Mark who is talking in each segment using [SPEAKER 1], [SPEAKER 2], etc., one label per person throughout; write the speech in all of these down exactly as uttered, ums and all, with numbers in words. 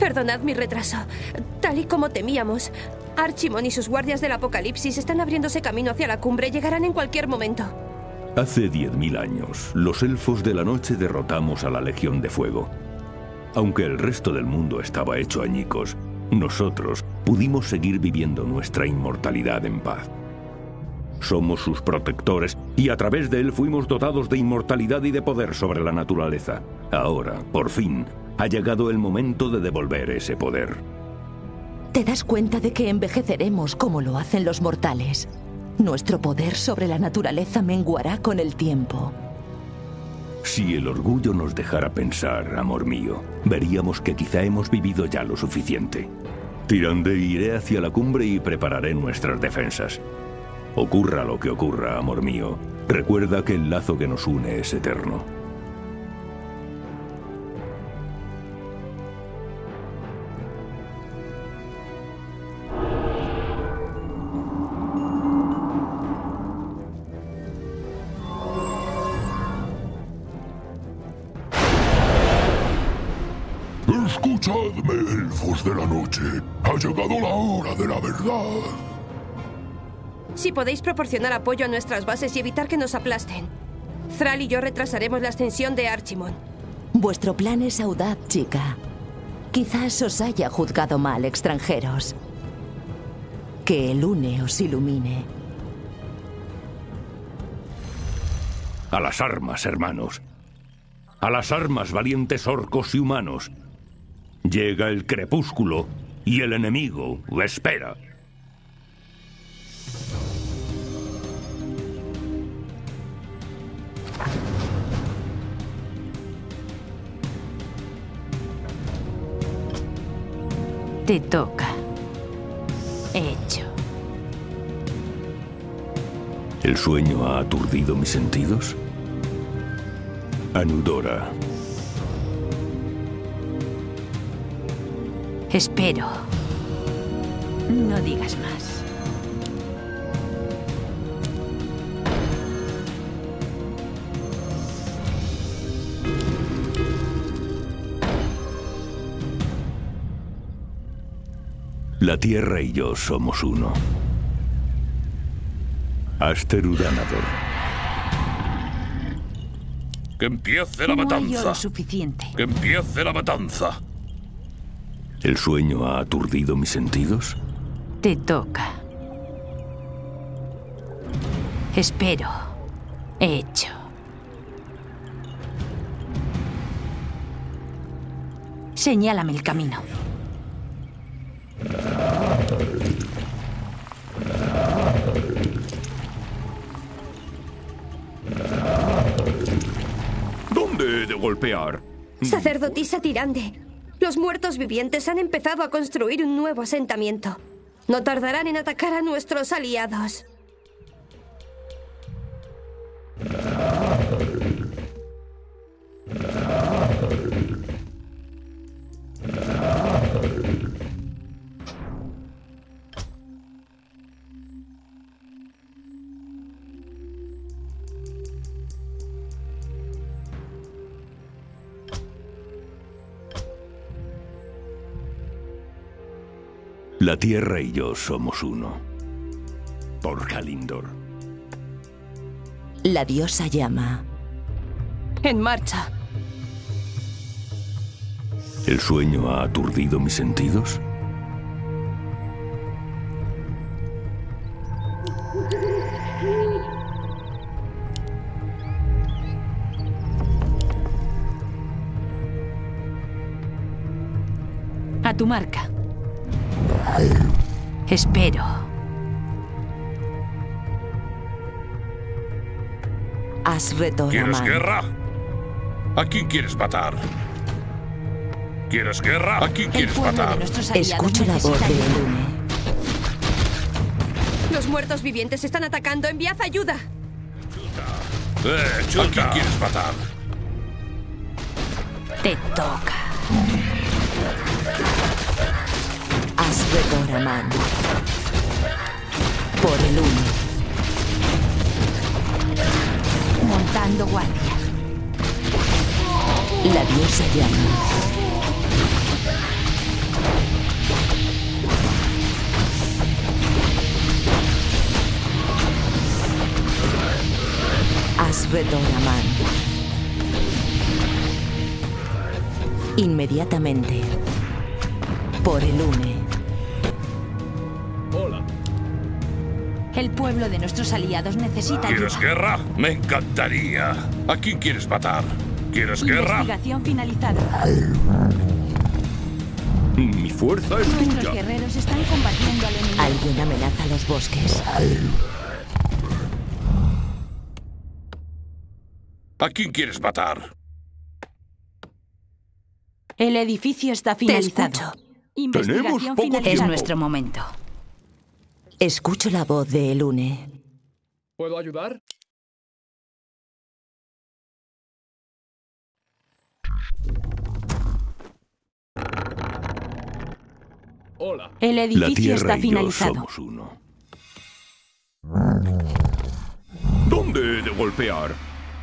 [SPEAKER 1] Perdonad mi retraso. Tal y como temíamos, Archimon y sus guardias del apocalipsis están abriéndose camino hacia la cumbre y llegarán en cualquier momento.
[SPEAKER 2] Hace diez mil años, los elfos de la noche derrotamos a la Legión de Fuego. Aunque el resto del mundo estaba hecho añicos, nosotros pudimos seguir viviendo nuestra inmortalidad en paz. Somos sus protectores y a través de él fuimos dotados de inmortalidad y de poder sobre la naturaleza. Ahora, por fin, ha llegado el momento de devolver ese poder.
[SPEAKER 3] ¿Te das cuenta de que envejeceremos como lo hacen los mortales? Nuestro poder sobre la naturaleza menguará con el tiempo.
[SPEAKER 2] Si el orgullo nos dejara pensar, amor mío, veríamos que quizá hemos vivido ya lo suficiente. Tirande, iré hacia la cumbre y prepararé nuestras defensas. Ocurra lo que ocurra, amor mío, recuerda que el lazo que nos une es eterno.
[SPEAKER 4] Escuchadme, elfos de la noche. Ha llegado la hora de la verdad.
[SPEAKER 1] Si podéis proporcionar apoyo a nuestras bases y evitar que nos aplasten, Thrall y yo retrasaremos la ascensión de Archimon.
[SPEAKER 3] Vuestro plan es audaz, chica. Quizás os haya juzgado mal, extranjeros. Que el Une os ilumine.
[SPEAKER 2] A las armas, hermanos. A las armas, valientes orcos y humanos. Llega el crepúsculo y el enemigo espera.
[SPEAKER 5] Te toca. Hecho.
[SPEAKER 2] ¿El sueño ha aturdido mis sentidos? Anudora.
[SPEAKER 5] Espero. No digas más.
[SPEAKER 2] La tierra y yo somos uno. Aster Udanador.
[SPEAKER 4] ¡Que empiece la
[SPEAKER 5] No hay
[SPEAKER 4] matanza!
[SPEAKER 5] oro suficiente.
[SPEAKER 4] ¡Que empiece la matanza!
[SPEAKER 2] ¿El sueño ha aturdido mis sentidos?
[SPEAKER 5] Te toca. Espero. Hecho. Señálame el camino.
[SPEAKER 2] ¿Dónde he de golpear?
[SPEAKER 1] Sacerdotisa Tirande, los muertos vivientes han empezado a construir un nuevo asentamiento. No tardarán en atacar a nuestros aliados.
[SPEAKER 2] La tierra y yo somos uno. Por Kalindor.
[SPEAKER 3] La diosa llama.
[SPEAKER 1] En marcha.
[SPEAKER 2] ¿El sueño ha aturdido mis sentidos?
[SPEAKER 5] A tu marca. Espero.
[SPEAKER 3] Asretor
[SPEAKER 4] ¿Quieres
[SPEAKER 3] Aman.
[SPEAKER 4] guerra? ¿A quién quieres matar? ¿Quieres guerra? ¿A quién
[SPEAKER 5] El
[SPEAKER 4] quieres
[SPEAKER 5] pueblo de
[SPEAKER 4] matar?
[SPEAKER 5] nuestros aliados
[SPEAKER 3] Escucho la voz
[SPEAKER 5] necesita
[SPEAKER 3] de
[SPEAKER 5] ayuda.
[SPEAKER 3] Elune.
[SPEAKER 1] Los muertos vivientes están atacando. ¡Enviad ayuda!
[SPEAKER 4] Eh, chuta. ¿A quién quieres matar?
[SPEAKER 5] Te toca.
[SPEAKER 3] Asretor Aman. Por Elune.
[SPEAKER 5] Montando guardia.
[SPEAKER 3] La diosa llama. Asredoraman. Inmediatamente. Por Elune.
[SPEAKER 6] Hola.
[SPEAKER 5] El pueblo de nuestros aliados necesita
[SPEAKER 4] ¿Quieres
[SPEAKER 5] ayuda.
[SPEAKER 4] guerra? Me encantaría. ¿A quién quieres matar? ¿Quieres guerra?
[SPEAKER 5] Investigación finalizada.
[SPEAKER 2] Mi fuerza es
[SPEAKER 5] Nuestros
[SPEAKER 2] tuya.
[SPEAKER 5] guerreros están combatiendo al enemigo.
[SPEAKER 3] Alguien amenaza los bosques.
[SPEAKER 4] ¿A quién quieres matar?
[SPEAKER 5] El edificio está finalizado.
[SPEAKER 1] escucho.
[SPEAKER 5] Investigación
[SPEAKER 2] Tenemos poco
[SPEAKER 5] finalizada.
[SPEAKER 2] tiempo.
[SPEAKER 5] Es nuestro momento.
[SPEAKER 3] Escucho la voz de Elune.
[SPEAKER 6] ¿Puedo ayudar? Hola.
[SPEAKER 5] El
[SPEAKER 2] La
[SPEAKER 5] edificio
[SPEAKER 2] tierra
[SPEAKER 5] está
[SPEAKER 2] y yo
[SPEAKER 5] finalizado.
[SPEAKER 2] somos uno. ¿Dónde he de golpear?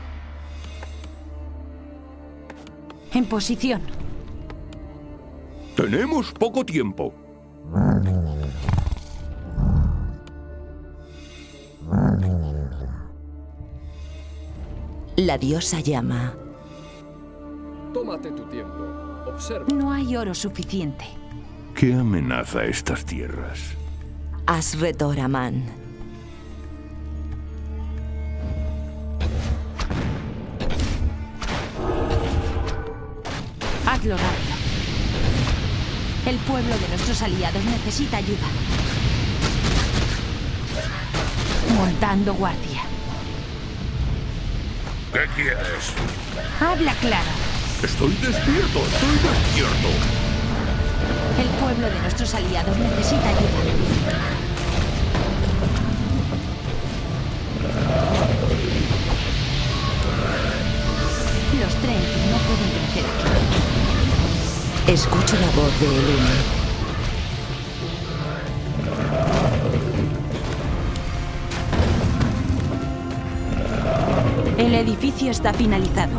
[SPEAKER 5] En posición.
[SPEAKER 2] Tenemos poco tiempo.
[SPEAKER 3] La diosa llama.
[SPEAKER 6] Tómate tu tiempo. Observa.
[SPEAKER 5] No hay oro suficiente.
[SPEAKER 2] ¿Qué amenaza estas tierras?
[SPEAKER 3] Asredoraman.
[SPEAKER 5] Hazlo rápido. El pueblo de nuestros aliados necesita ayuda. Montando guardia.
[SPEAKER 4] ¿Qué quieres?
[SPEAKER 5] Habla claro.
[SPEAKER 2] Estoy despierto, estoy despierto.
[SPEAKER 5] El pueblo de nuestros aliados necesita ayuda. Los Trent no pueden crecer aquí.
[SPEAKER 3] Escucho la voz de Elune.
[SPEAKER 5] El edificio está finalizado.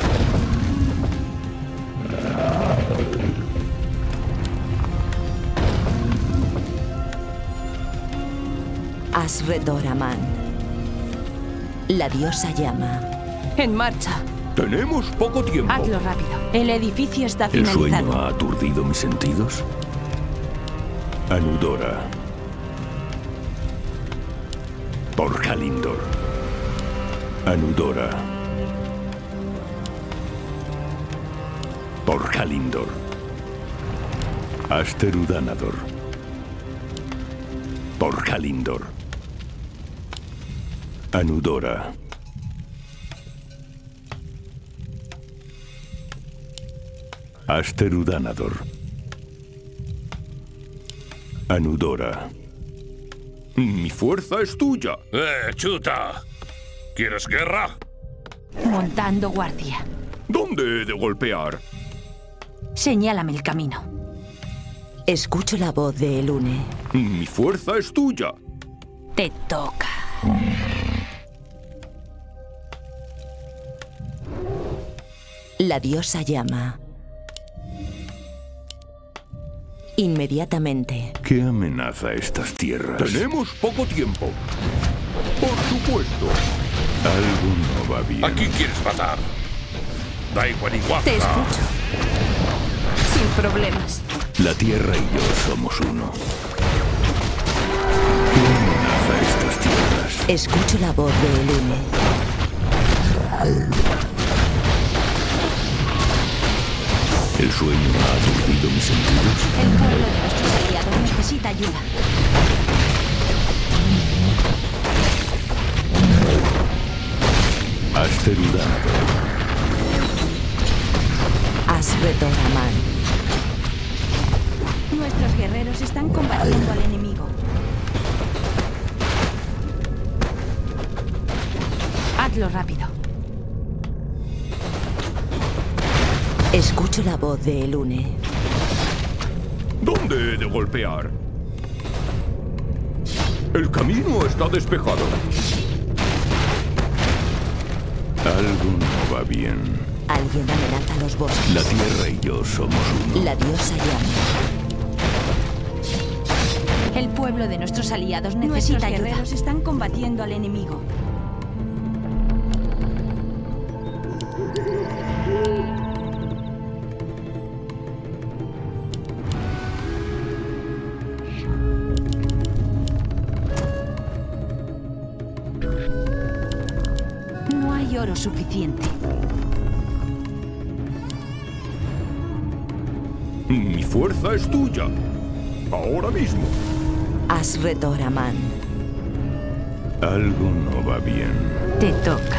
[SPEAKER 3] Asredoraman. La diosa llama.
[SPEAKER 1] En marcha.
[SPEAKER 2] Tenemos poco tiempo.
[SPEAKER 5] Hazlo rápido. El edificio está
[SPEAKER 2] ¿El sueño
[SPEAKER 5] finalizado.
[SPEAKER 2] ha aturdido mis sentidos? Anudora. Por Kalindor. Anudora. Por Kalindor. Asterudanador. Por Kalindor. Anudora. Asterudanador. Anudora. Mi fuerza es tuya.
[SPEAKER 4] ¡Eh, chuta! ¿Quieres guerra?
[SPEAKER 5] Montando guardia.
[SPEAKER 2] ¿Dónde he de golpear?
[SPEAKER 5] Señálame el camino.
[SPEAKER 3] Escucho la voz de Elune.
[SPEAKER 2] Mi fuerza es tuya.
[SPEAKER 5] Te toca.
[SPEAKER 3] La diosa llama. Inmediatamente.
[SPEAKER 2] ¿Qué amenaza estas tierras? Tenemos poco tiempo. Por supuesto. Algo no va bien.
[SPEAKER 4] ¿A quién quieres matar? Da igual igual.
[SPEAKER 1] Te escucho. Sin problemas.
[SPEAKER 2] La tierra y yo somos uno. ¿Qué amenaza estas tierras?
[SPEAKER 3] Escucho la voz de Elune.
[SPEAKER 2] ¿El sueño ha aturdido mis sentidos?
[SPEAKER 5] El pueblo de nuestros aliados necesita ayuda.
[SPEAKER 2] Asterudanador.
[SPEAKER 3] Asredoraman.
[SPEAKER 5] Nuestros guerreros están combatiendo al enemigo. Hazlo rápido.
[SPEAKER 3] Escucho la voz de Elune.
[SPEAKER 2] ¿Dónde he de golpear? El camino está despejado. Algo no va bien.
[SPEAKER 3] Alguien amenaza los bosques.
[SPEAKER 2] La tierra y yo somos uno.
[SPEAKER 3] La diosa llama.
[SPEAKER 5] El pueblo de nuestros aliados necesita ayuda. Nuestros guerreros están combatiendo al enemigo. lo suficiente.
[SPEAKER 2] Mi fuerza es tuya. Ahora mismo.
[SPEAKER 3] Asretor Aman.
[SPEAKER 2] Algo no va bien.
[SPEAKER 5] Te toca.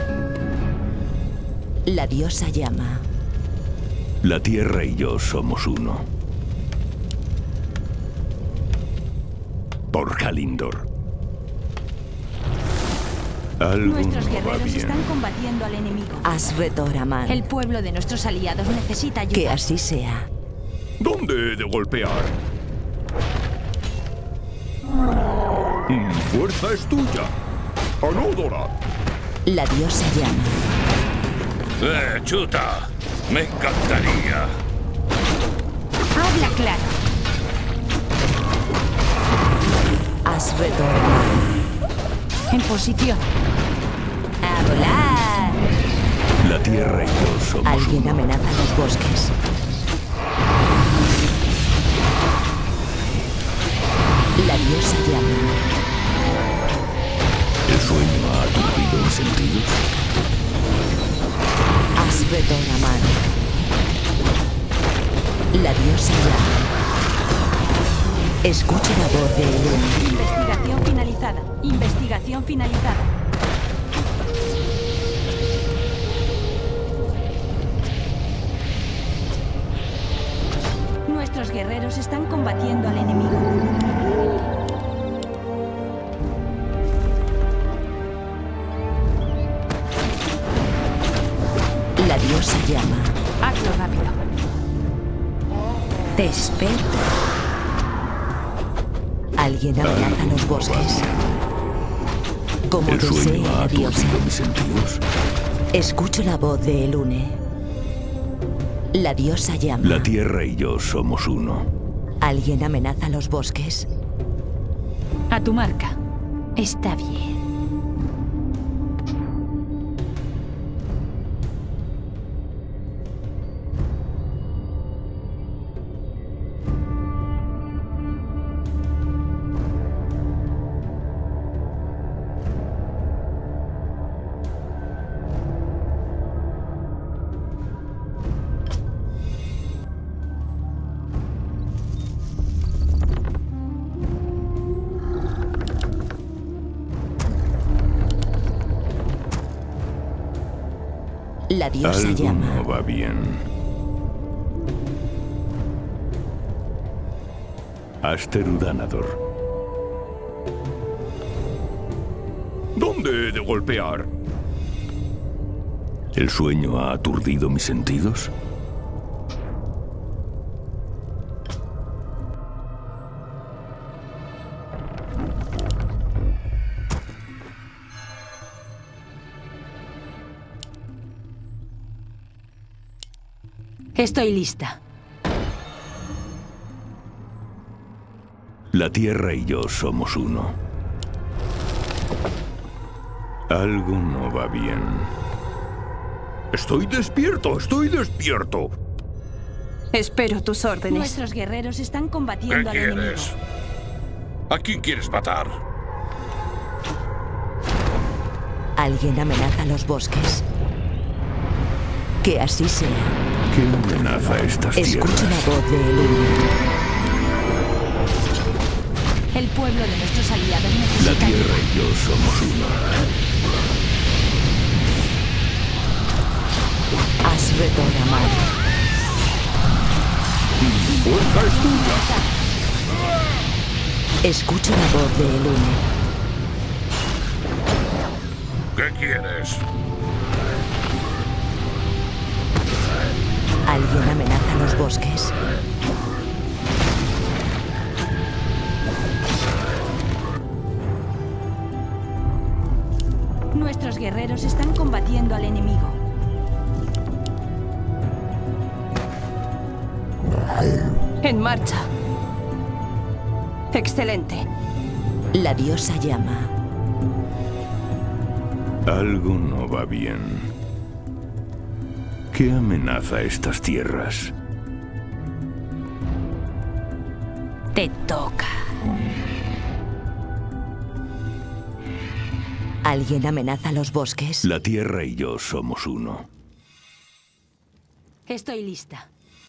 [SPEAKER 3] La diosa llama.
[SPEAKER 2] La tierra y yo somos uno. Por Kalindor. Algo
[SPEAKER 5] Nuestros
[SPEAKER 2] no va
[SPEAKER 5] guerreros
[SPEAKER 2] bien.
[SPEAKER 5] están combatiendo al enemigo.
[SPEAKER 3] Asretor Aman.
[SPEAKER 5] El pueblo de nuestros aliados necesita ayuda.
[SPEAKER 3] Que así sea.
[SPEAKER 2] ¿Dónde he de golpear? Mi fuerza es tuya. Anódora.
[SPEAKER 3] La diosa llama.
[SPEAKER 7] ¡Eh, chuta! Me encantaría.
[SPEAKER 5] Habla claro.
[SPEAKER 3] Asretor Aman.
[SPEAKER 5] En posición. ¡A volar!
[SPEAKER 2] La tierra y yo somos
[SPEAKER 3] Alguien
[SPEAKER 2] uno.
[SPEAKER 3] amenaza los bosques. La diosa llama.
[SPEAKER 2] ¿El sueño ha aturdido mis sentidos?
[SPEAKER 3] Asretor Aman. La diosa llama. Escucha la voz de Elun.
[SPEAKER 5] Investigación finalizada. Investigación finalizada. Nuestros guerreros están combatiendo al enemigo.
[SPEAKER 3] La diosa llama.
[SPEAKER 5] Hazlo rápido.
[SPEAKER 3] Te espero. Alguien amenaza los bosques. Como
[SPEAKER 2] ¿El
[SPEAKER 3] desee
[SPEAKER 2] sueño ha
[SPEAKER 3] la diosa.
[SPEAKER 2] aturdido mis sentidos?
[SPEAKER 3] Escucho la voz de Elune. La diosa llama.
[SPEAKER 2] La tierra y yo somos uno.
[SPEAKER 3] Alguien amenaza los bosques.
[SPEAKER 5] A tu marca. Está bien.
[SPEAKER 3] La diosa
[SPEAKER 2] Algo
[SPEAKER 3] llama.
[SPEAKER 2] no va bien. Asterudanador. ¿Dónde he de golpear? ¿El sueño ha aturdido mis sentidos?
[SPEAKER 5] Estoy lista.
[SPEAKER 2] La tierra y yo somos uno. Algo no va bien. Estoy despierto, estoy despierto.
[SPEAKER 1] Espero tus órdenes.
[SPEAKER 5] Nuestros guerreros están
[SPEAKER 7] ¿Qué
[SPEAKER 5] combatiendo al enemigo.
[SPEAKER 7] quieres? ¿A quién quieres matar?
[SPEAKER 3] Alguien amenaza los bosques. Que así sea.
[SPEAKER 2] ¿Qué amenaza estas
[SPEAKER 3] Escucho
[SPEAKER 2] tierras?
[SPEAKER 3] la voz de Elune.
[SPEAKER 5] El pueblo de nuestros aliados
[SPEAKER 2] La
[SPEAKER 5] necesita
[SPEAKER 2] tierra
[SPEAKER 5] ayuda.
[SPEAKER 2] y yo somos uno.
[SPEAKER 3] Asretor Aman.
[SPEAKER 2] ¡Fuerza es tuya!
[SPEAKER 3] Escucho la voz de Elune.
[SPEAKER 7] ¿Qué quieres?
[SPEAKER 3] Alguien amenaza los bosques.
[SPEAKER 5] Nuestros guerreros están combatiendo al enemigo.
[SPEAKER 1] En marcha. Excelente.
[SPEAKER 3] La diosa llama.
[SPEAKER 2] Algo no va bien. ¿Qué amenaza estas tierras?
[SPEAKER 5] Te toca.
[SPEAKER 3] ¿Alguien amenaza los bosques?
[SPEAKER 2] La tierra y yo somos uno.
[SPEAKER 5] Estoy lista.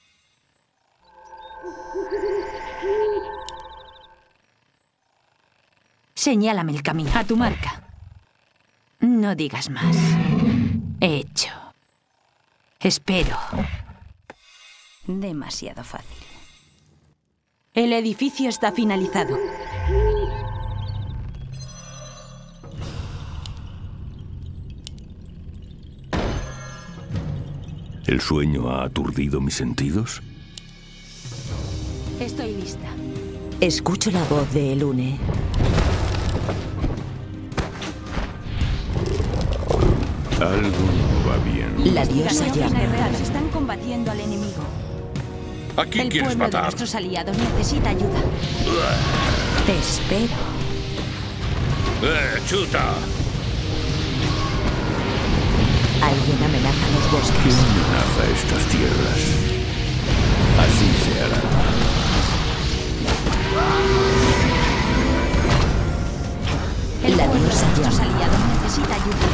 [SPEAKER 5] Señálame el camino. A tu marca. No digas más. Hecho. Espero. Demasiado fácil. El edificio está finalizado.
[SPEAKER 2] ¿El sueño ha aturdido mis sentidos?
[SPEAKER 5] Estoy lista.
[SPEAKER 3] Escucho la voz de Elune.
[SPEAKER 2] Algo no va bien.
[SPEAKER 3] La diosa
[SPEAKER 5] Los
[SPEAKER 3] llama.
[SPEAKER 5] guerreros están combatiendo al enemigo.
[SPEAKER 7] ¿A quién
[SPEAKER 5] El
[SPEAKER 7] quieres
[SPEAKER 5] pueblo de
[SPEAKER 7] matar?
[SPEAKER 5] nuestros aliados necesita ayuda.
[SPEAKER 3] Te espero.
[SPEAKER 7] ¡Eh, chuta!
[SPEAKER 3] Alguien amenaza los
[SPEAKER 2] ¿Quién
[SPEAKER 3] bosques.
[SPEAKER 2] amenaza estas tierras? Así se hará.
[SPEAKER 5] El
[SPEAKER 3] La
[SPEAKER 5] pueblo de
[SPEAKER 3] diosa
[SPEAKER 5] nuestros
[SPEAKER 3] llama.
[SPEAKER 5] aliados necesita ayuda.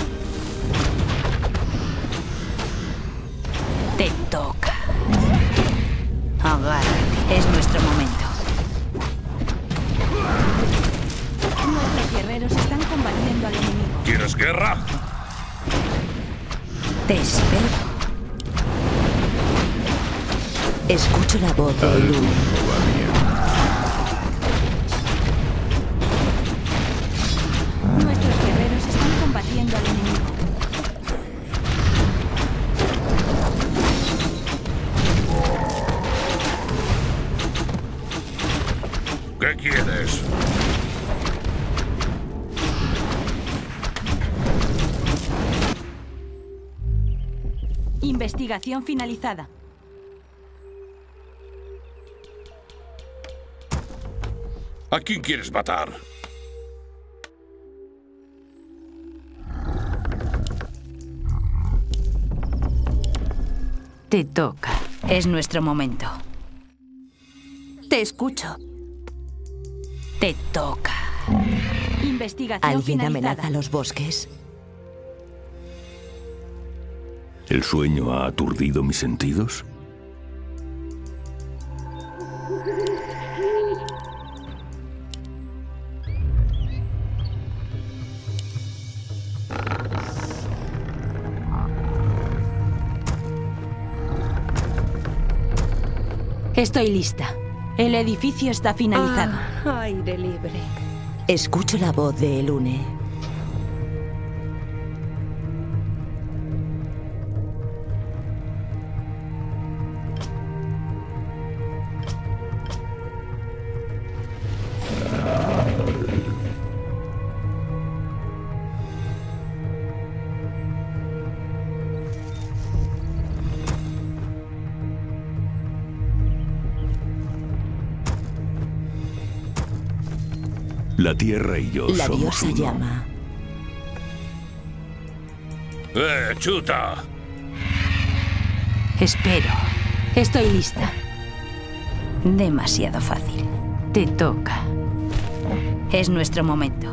[SPEAKER 5] Te toca. Agárrate. Es nuestro momento. Nuestros guerreros están combatiendo al enemigo.
[SPEAKER 7] ¿Quieres guerra?
[SPEAKER 3] Te espero. Escucho la voz de
[SPEAKER 2] Algo
[SPEAKER 3] Elune.
[SPEAKER 2] no va bien.
[SPEAKER 5] Nuestros guerreros están combatiendo al enemigo.
[SPEAKER 7] ¿Qué quieres?
[SPEAKER 5] Investigación finalizada.
[SPEAKER 7] ¿A quién quieres matar?
[SPEAKER 5] Te toca. Es nuestro momento.
[SPEAKER 1] Te escucho.
[SPEAKER 5] Te toca. Investigación
[SPEAKER 3] ¿Alguien
[SPEAKER 5] finalizada.
[SPEAKER 3] amenaza los bosques?
[SPEAKER 2] ¿El sueño ha aturdido mis sentidos?
[SPEAKER 5] Estoy lista. El edificio está finalizado.
[SPEAKER 1] Ah, aire libre.
[SPEAKER 3] Escucho la voz de Elune.
[SPEAKER 2] La tierra y yo
[SPEAKER 3] La
[SPEAKER 2] somos
[SPEAKER 3] diosa
[SPEAKER 2] uno.
[SPEAKER 3] llama.
[SPEAKER 7] ¡Eh, chuta!
[SPEAKER 5] Espero. Estoy lista. Demasiado fácil. Te toca. Es nuestro momento.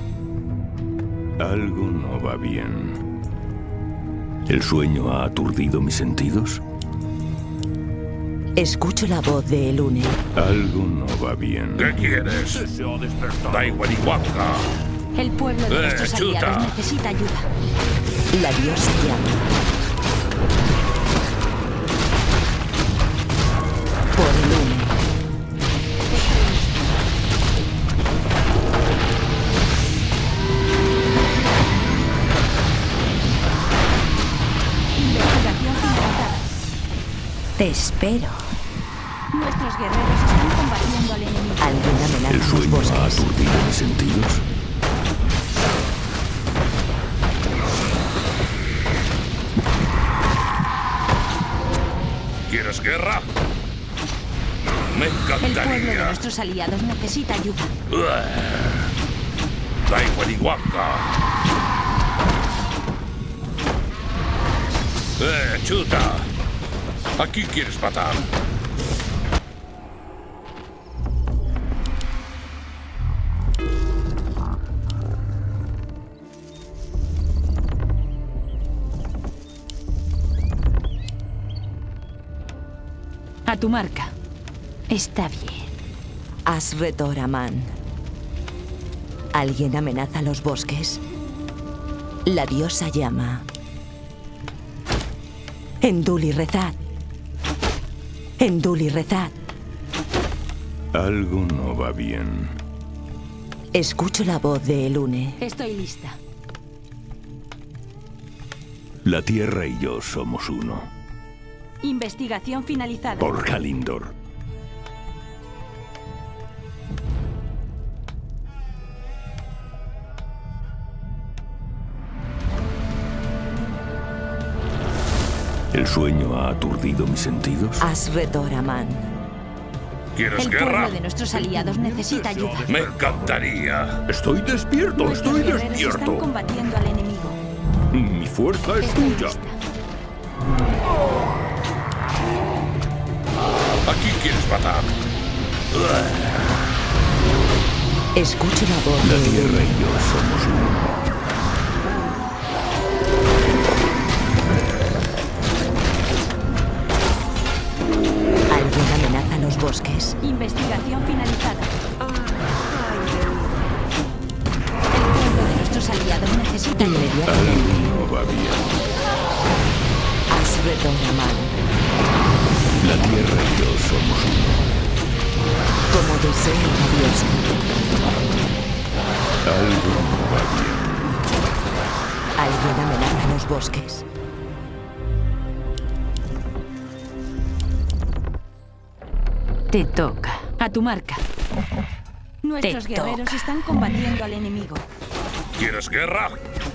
[SPEAKER 2] Algo no va bien. ¿El sueño ha aturdido mis sentidos?
[SPEAKER 3] Escucho la voz de Elune.
[SPEAKER 2] Algo no va bien.
[SPEAKER 7] ¿Qué quieres? Taiwanihuaca.
[SPEAKER 5] El pueblo de
[SPEAKER 7] Eh,
[SPEAKER 5] nuestros
[SPEAKER 7] chuta.
[SPEAKER 5] aliados necesita ayuda.
[SPEAKER 3] La diosa llama. Por Elune.
[SPEAKER 5] Investigación finalizada.
[SPEAKER 3] Te espero.
[SPEAKER 5] Nuestros guerreros están combatiendo al enemigo.
[SPEAKER 3] ¿Alguien
[SPEAKER 2] ¿El
[SPEAKER 3] amenaza los
[SPEAKER 2] sueño ha
[SPEAKER 3] bosques?
[SPEAKER 2] aturdido mis sentidos?
[SPEAKER 7] ¿Quieres guerra? Me
[SPEAKER 5] El pueblo de
[SPEAKER 7] encantaría.
[SPEAKER 5] nuestros aliados necesita ayuda.
[SPEAKER 7] Taiwanihuaca. ¡Eh, chuta! ¿A quién quieres matar?
[SPEAKER 5] A tu marca. Está bien.
[SPEAKER 3] Asretoraman. ¿Alguien amenaza los bosques? La diosa llama. Enduli rezad. Enduli rezad.
[SPEAKER 2] Algo no va bien.
[SPEAKER 3] Escucho la voz de Elune.
[SPEAKER 5] Estoy lista.
[SPEAKER 2] La tierra y yo somos uno.
[SPEAKER 5] Investigación finalizada.
[SPEAKER 2] Por Kalindor. ¿El sueño ha aturdido mis sentidos?
[SPEAKER 3] Asretoraman.
[SPEAKER 7] ¿Quieres
[SPEAKER 5] El
[SPEAKER 7] guerra?
[SPEAKER 5] pueblo de nuestros aliados necesita ayuda.
[SPEAKER 7] Me encantaría.
[SPEAKER 2] Estoy despierto,
[SPEAKER 5] Nuestros
[SPEAKER 2] estoy
[SPEAKER 5] guerreros están
[SPEAKER 2] despierto.
[SPEAKER 5] combatiendo al enemigo.
[SPEAKER 2] Mi fuerza es
[SPEAKER 5] Estoy
[SPEAKER 2] tuya.
[SPEAKER 5] lista.
[SPEAKER 7] Aquí quieres matar.
[SPEAKER 3] Escucho la voz
[SPEAKER 2] La
[SPEAKER 3] de
[SPEAKER 2] tierra
[SPEAKER 3] Elune.
[SPEAKER 2] y yo somos uno.
[SPEAKER 3] ¿Alguien amenaza los bosques?
[SPEAKER 5] Investigación finalizada. El pueblo de nuestros aliados necesita ayuda.
[SPEAKER 3] Inmediatamente.
[SPEAKER 2] Algo no va bien.
[SPEAKER 3] Asretoraman.
[SPEAKER 2] La tierra y yo somos uno.
[SPEAKER 3] Como desee la diosa.
[SPEAKER 2] Algo no va bien.
[SPEAKER 3] ¿Alguien amenaza los bosques?
[SPEAKER 5] Te toca. A tu marca. Nuestros
[SPEAKER 3] Te
[SPEAKER 5] guerreros
[SPEAKER 3] toca.
[SPEAKER 5] están combatiendo al enemigo.
[SPEAKER 7] ¿Quieres guerra?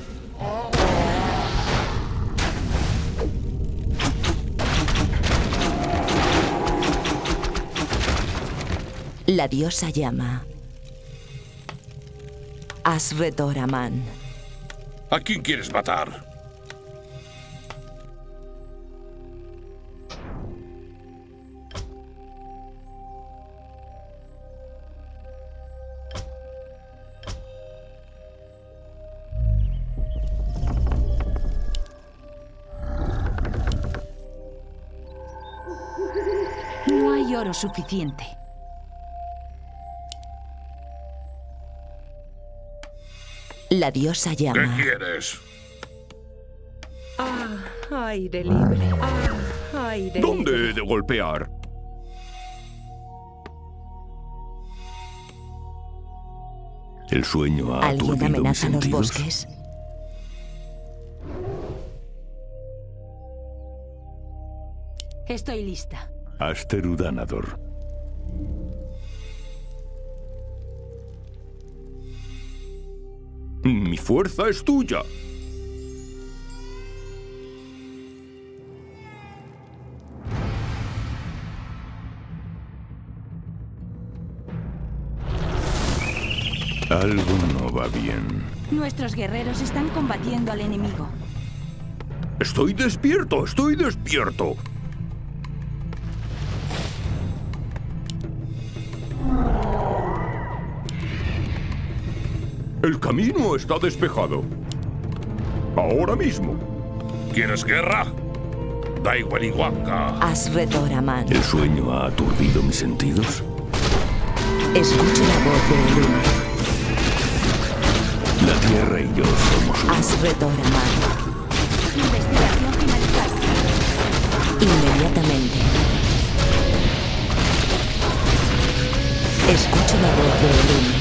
[SPEAKER 3] La diosa llama. Asretoraman.
[SPEAKER 7] ¿A quién quieres matar?
[SPEAKER 5] No hay oro suficiente.
[SPEAKER 3] La diosa
[SPEAKER 7] ¿Qué
[SPEAKER 3] llama.
[SPEAKER 7] quieres?
[SPEAKER 8] Aire libre. Ah, aire
[SPEAKER 2] ¿Dónde
[SPEAKER 8] libre.
[SPEAKER 2] he de golpear? ¿El sueño ha
[SPEAKER 3] ¿Alguien
[SPEAKER 2] aturdido mis
[SPEAKER 3] amenaza los
[SPEAKER 2] sentidos?
[SPEAKER 3] bosques?
[SPEAKER 5] Estoy lista.
[SPEAKER 2] Asterudanador. Mi fuerza es tuya. Algo no va bien.
[SPEAKER 5] Nuestros guerreros están combatiendo al enemigo.
[SPEAKER 2] Estoy despierto, estoy despierto. El camino está despejado. Ahora mismo.
[SPEAKER 7] ¿Quieres guerra? Daiwaniwaka.
[SPEAKER 3] Asretoraman.
[SPEAKER 2] ¿El sueño ha aturdido mis sentidos?
[SPEAKER 3] Escucho la voz de Elune.
[SPEAKER 2] La tierra y yo somos uno.
[SPEAKER 3] Asretoraman.
[SPEAKER 5] Investigación finalizada.
[SPEAKER 3] Inmediatamente. Escucho la voz de Elune.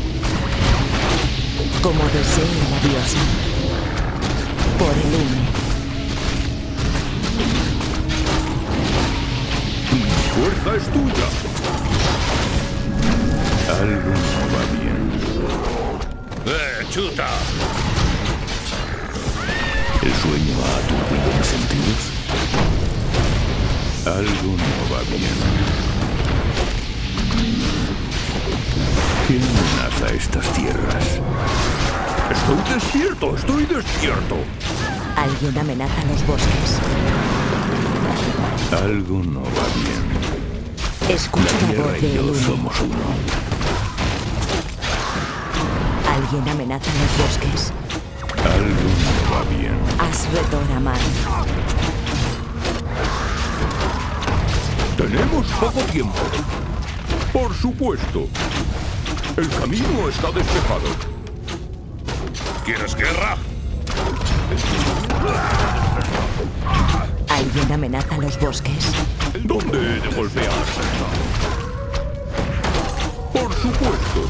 [SPEAKER 3] Como desee la diosa. Por Elune.
[SPEAKER 2] Mi fuerza es tuya. Algo no va bien.
[SPEAKER 7] ¡Eh, chuta!
[SPEAKER 2] ¿El sueño ha aturdido mis sentidos? Algo no va bien. ¿Quién amenaza estas tierras? Estoy despierto, estoy despierto.
[SPEAKER 3] Alguien amenaza los bosques.
[SPEAKER 2] Algo no va bien.
[SPEAKER 3] Escucho
[SPEAKER 2] La
[SPEAKER 3] la
[SPEAKER 2] tierra
[SPEAKER 3] voz
[SPEAKER 2] y
[SPEAKER 3] de
[SPEAKER 2] yo
[SPEAKER 3] Elune.
[SPEAKER 2] somos uno.
[SPEAKER 3] Alguien amenaza los bosques.
[SPEAKER 2] Algo no va bien.
[SPEAKER 3] Asretoraman.
[SPEAKER 2] Te Tenemos poco tiempo. Por supuesto. El camino está despejado.
[SPEAKER 7] ¿Quieres guerra?
[SPEAKER 3] Alguien amenaza los bosques.
[SPEAKER 2] ¿Dónde he de golpear? Por supuesto.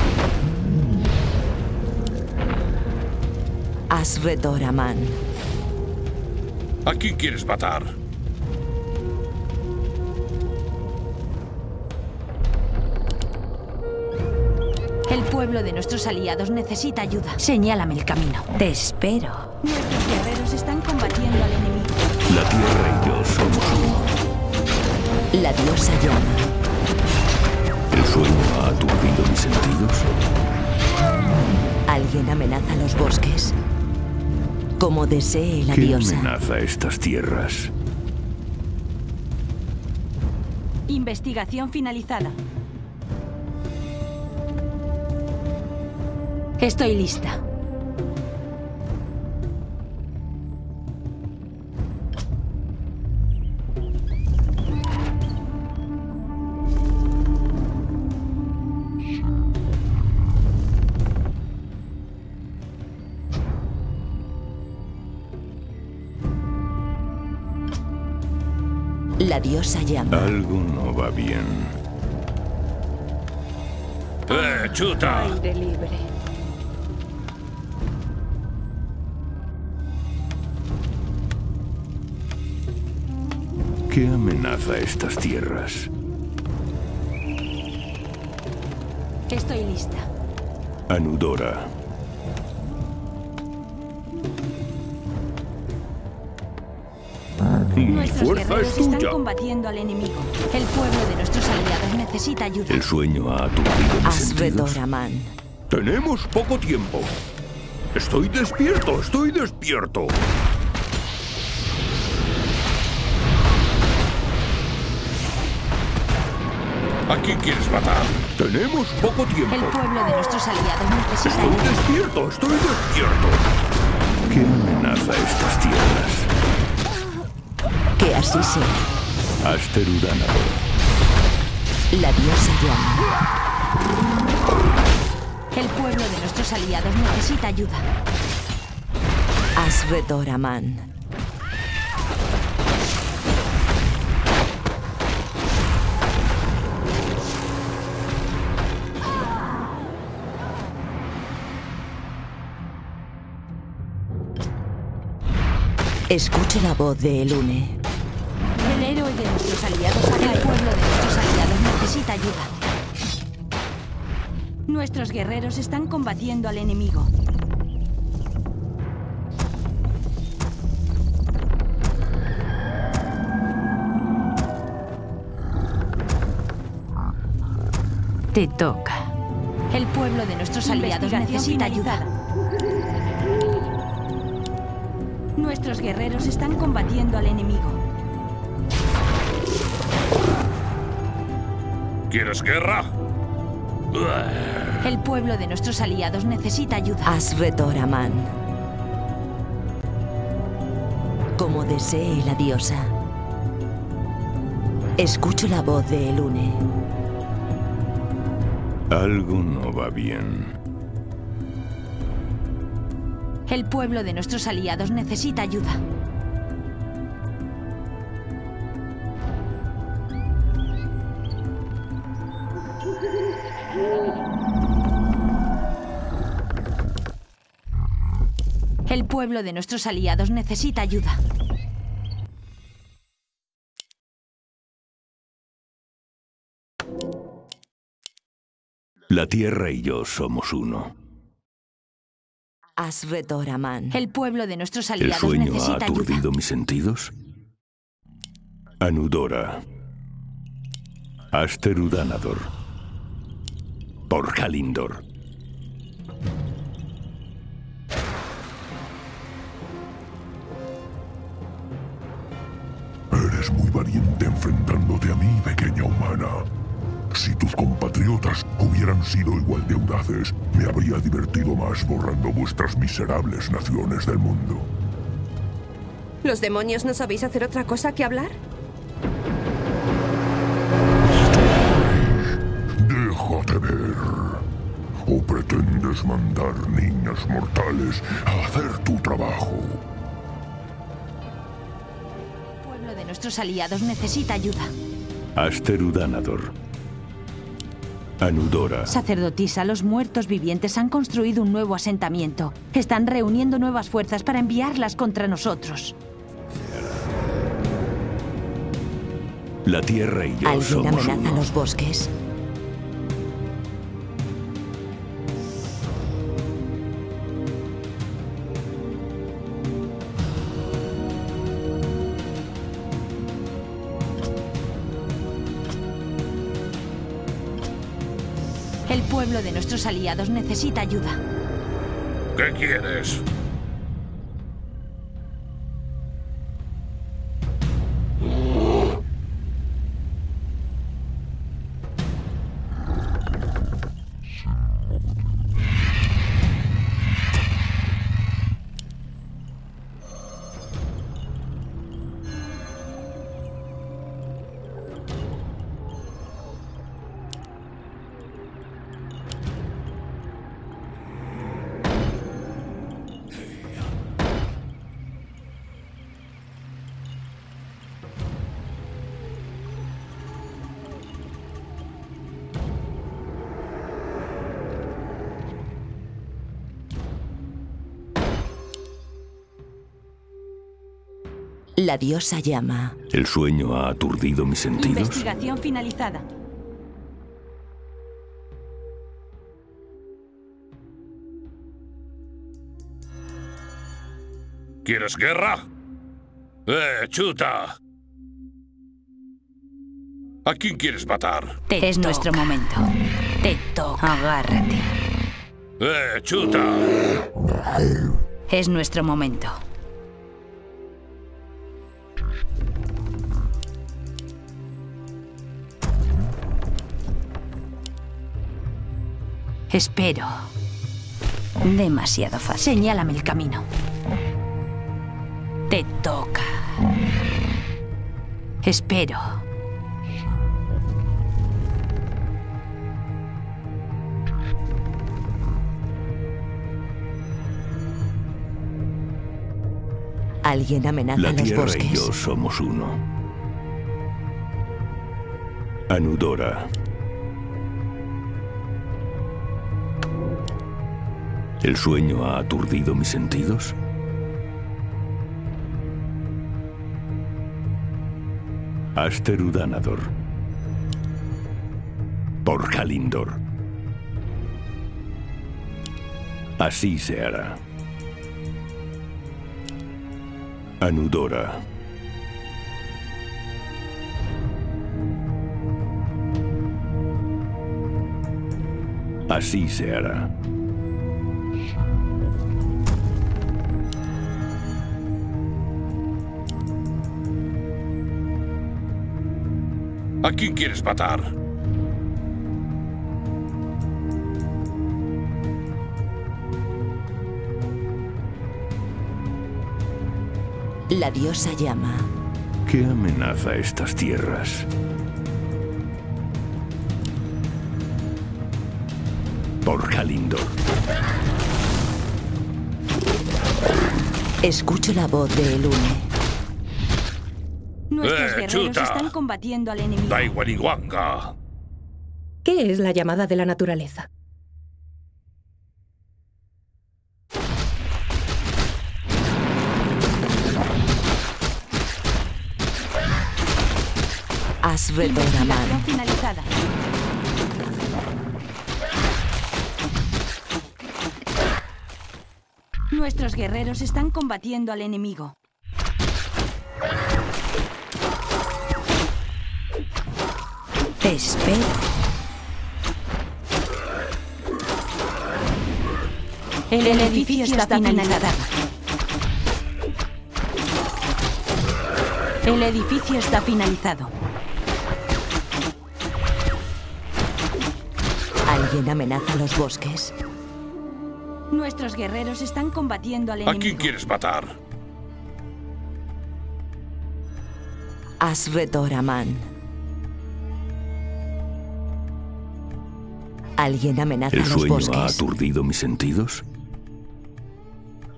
[SPEAKER 3] Asredoraman.
[SPEAKER 7] ¿A quién quieres matar?
[SPEAKER 5] El pueblo de nuestros aliados necesita ayuda. Señálame el camino.
[SPEAKER 8] Te espero.
[SPEAKER 5] Nuestros guerreros están combatiendo al enemigo.
[SPEAKER 2] La tierra y yo somos uno.
[SPEAKER 3] La diosa llama.
[SPEAKER 2] ¿El sueño ha aturdido mis sentidos?
[SPEAKER 3] Alguien amenaza los bosques. Como desee la
[SPEAKER 2] ¿Qué
[SPEAKER 3] diosa.
[SPEAKER 2] amenaza estas tierras?
[SPEAKER 5] Investigación finalizada. Estoy lista.
[SPEAKER 3] La diosa llama.
[SPEAKER 2] Algo no va bien.
[SPEAKER 7] ¡Eh, chuta!
[SPEAKER 8] Aire libre.
[SPEAKER 2] ¿Qué amenaza estas tierras?
[SPEAKER 5] Estoy lista.
[SPEAKER 2] Anudora. Mi
[SPEAKER 5] Nuestros
[SPEAKER 2] fuerza es
[SPEAKER 5] guerreros están
[SPEAKER 2] tuya.
[SPEAKER 5] combatiendo al enemigo. El pueblo de nuestros aliados necesita ayuda.
[SPEAKER 2] El sueño ha aturdido mis sentidos.
[SPEAKER 3] Asredoraman.
[SPEAKER 2] Tenemos poco tiempo. Estoy despierto, estoy despierto.
[SPEAKER 7] ¿A quién quieres matar?
[SPEAKER 2] Tenemos poco tiempo.
[SPEAKER 5] El pueblo de nuestros aliados necesita
[SPEAKER 2] Estoy
[SPEAKER 5] ayuda.
[SPEAKER 2] despierto, estoy despierto. ¿Qué amenaza estas tierras?
[SPEAKER 3] Que así sea.
[SPEAKER 2] Asterudánador.
[SPEAKER 3] La diosa llama.
[SPEAKER 5] El pueblo de nuestros aliados necesita ayuda.
[SPEAKER 3] Asredoraman. Escuche la voz de Elune.
[SPEAKER 5] El héroe de nuestros aliados ha caído. El pueblo de nuestros aliados necesita ayuda. Nuestros guerreros están combatiendo al enemigo.
[SPEAKER 8] Te toca.
[SPEAKER 5] El pueblo de nuestros aliados necesita ayuda. Nuestros guerreros están combatiendo al enemigo.
[SPEAKER 7] ¿Quieres guerra?
[SPEAKER 5] El pueblo de nuestros aliados necesita ayuda.
[SPEAKER 3] Asredoraman. Como desee la diosa. Escucho la voz de Elune.
[SPEAKER 2] Algo no va bien.
[SPEAKER 5] El pueblo de nuestros aliados necesita ayuda. El pueblo de nuestros aliados necesita ayuda.
[SPEAKER 2] La tierra y yo somos uno.
[SPEAKER 3] Asredoraman.
[SPEAKER 5] El pueblo de nuestros
[SPEAKER 2] ¿El
[SPEAKER 5] aliados
[SPEAKER 2] sueño ha
[SPEAKER 5] necesita ayuda.
[SPEAKER 2] aturdido mis sentidos? Anudora. Asterudánador. Por Kalindor.
[SPEAKER 4] Eres muy valiente enfrentándote a mí, pequeña humana. Si tus compatriotas hubieran sido igual de audaces, me habría divertido más borrando vuestras miserables naciones del mundo.
[SPEAKER 1] ¿Los demonios no sabéis hacer otra cosa que hablar?
[SPEAKER 4] simples mortales a hacer tu trabajo.
[SPEAKER 5] El pueblo de nuestros aliados necesita ayuda.
[SPEAKER 2] Asterudanador. Anudora.
[SPEAKER 5] Sacerdotisa, los muertos vivientes han construido un nuevo asentamiento. Están reuniendo nuevas fuerzas para enviarlas contra nosotros.
[SPEAKER 2] La tierra y yo
[SPEAKER 3] ¿Alguien
[SPEAKER 2] somos
[SPEAKER 3] amenaza
[SPEAKER 2] uno.
[SPEAKER 3] los bosques?
[SPEAKER 5] El pueblo de nuestros aliados necesita ayuda.
[SPEAKER 7] ¿Qué quieres?
[SPEAKER 3] La diosa llama.
[SPEAKER 2] ¿El sueño ha aturdido mis sentidos?
[SPEAKER 5] Investigación finalizada.
[SPEAKER 7] ¿Quieres guerra? ¡Eh, chuta! ¿A quién quieres matar?
[SPEAKER 5] Te es nuestro momento. Te toca. Agárrate.
[SPEAKER 7] ¡Eh, chuta!
[SPEAKER 5] Es nuestro momento. Espero. Demasiado fácil. Señálame el camino. Te toca. Espero.
[SPEAKER 3] ¿Alguien amenaza
[SPEAKER 2] La
[SPEAKER 3] los
[SPEAKER 2] tierra
[SPEAKER 3] bosques?
[SPEAKER 2] y yo somos uno. Anudora. ¿El sueño ha aturdido mis sentidos? Asterudanador. Por Kalindor. Así se hará. Anudora. Así se hará.
[SPEAKER 7] ¿A quién quieres matar?
[SPEAKER 3] La diosa llama.
[SPEAKER 2] ¿Qué amenaza estas tierras? Por Kalindor.
[SPEAKER 3] Escucho la voz de Elune.
[SPEAKER 5] Nuestros
[SPEAKER 7] ¡Eh,
[SPEAKER 5] guerreros
[SPEAKER 7] chuta!
[SPEAKER 5] están combatiendo al enemigo.
[SPEAKER 7] Daiwaniwanga.
[SPEAKER 9] ¿Qué es la llamada de la naturaleza?
[SPEAKER 3] Asredoraman.
[SPEAKER 5] Investigación finalizada. Nuestros guerreros están combatiendo al enemigo. Te espero. El, El edificio está finalizado. El edificio está finalizado.
[SPEAKER 3] ¿Alguien amenaza los bosques?
[SPEAKER 5] Nuestros guerreros están combatiendo al
[SPEAKER 7] ¿A
[SPEAKER 5] enemigo.
[SPEAKER 7] quién quieres matar?
[SPEAKER 3] Asredoraman. ¿Alguien amenaza
[SPEAKER 2] ¿El
[SPEAKER 3] los
[SPEAKER 2] sueño
[SPEAKER 3] bosques?
[SPEAKER 2] ha aturdido mis sentidos?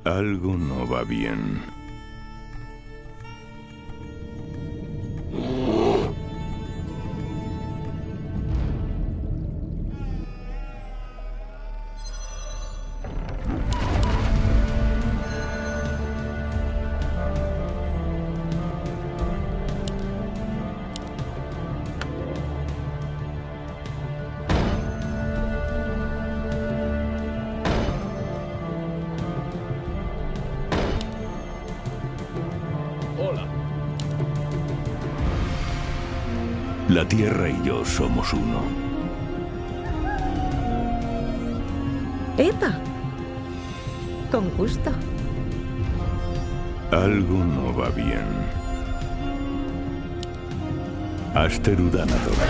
[SPEAKER 2] Algo no va bien. La Tierra y yo somos uno.
[SPEAKER 9] ¡Epa! Con gusto.
[SPEAKER 2] Algo no va bien. Asterudanador.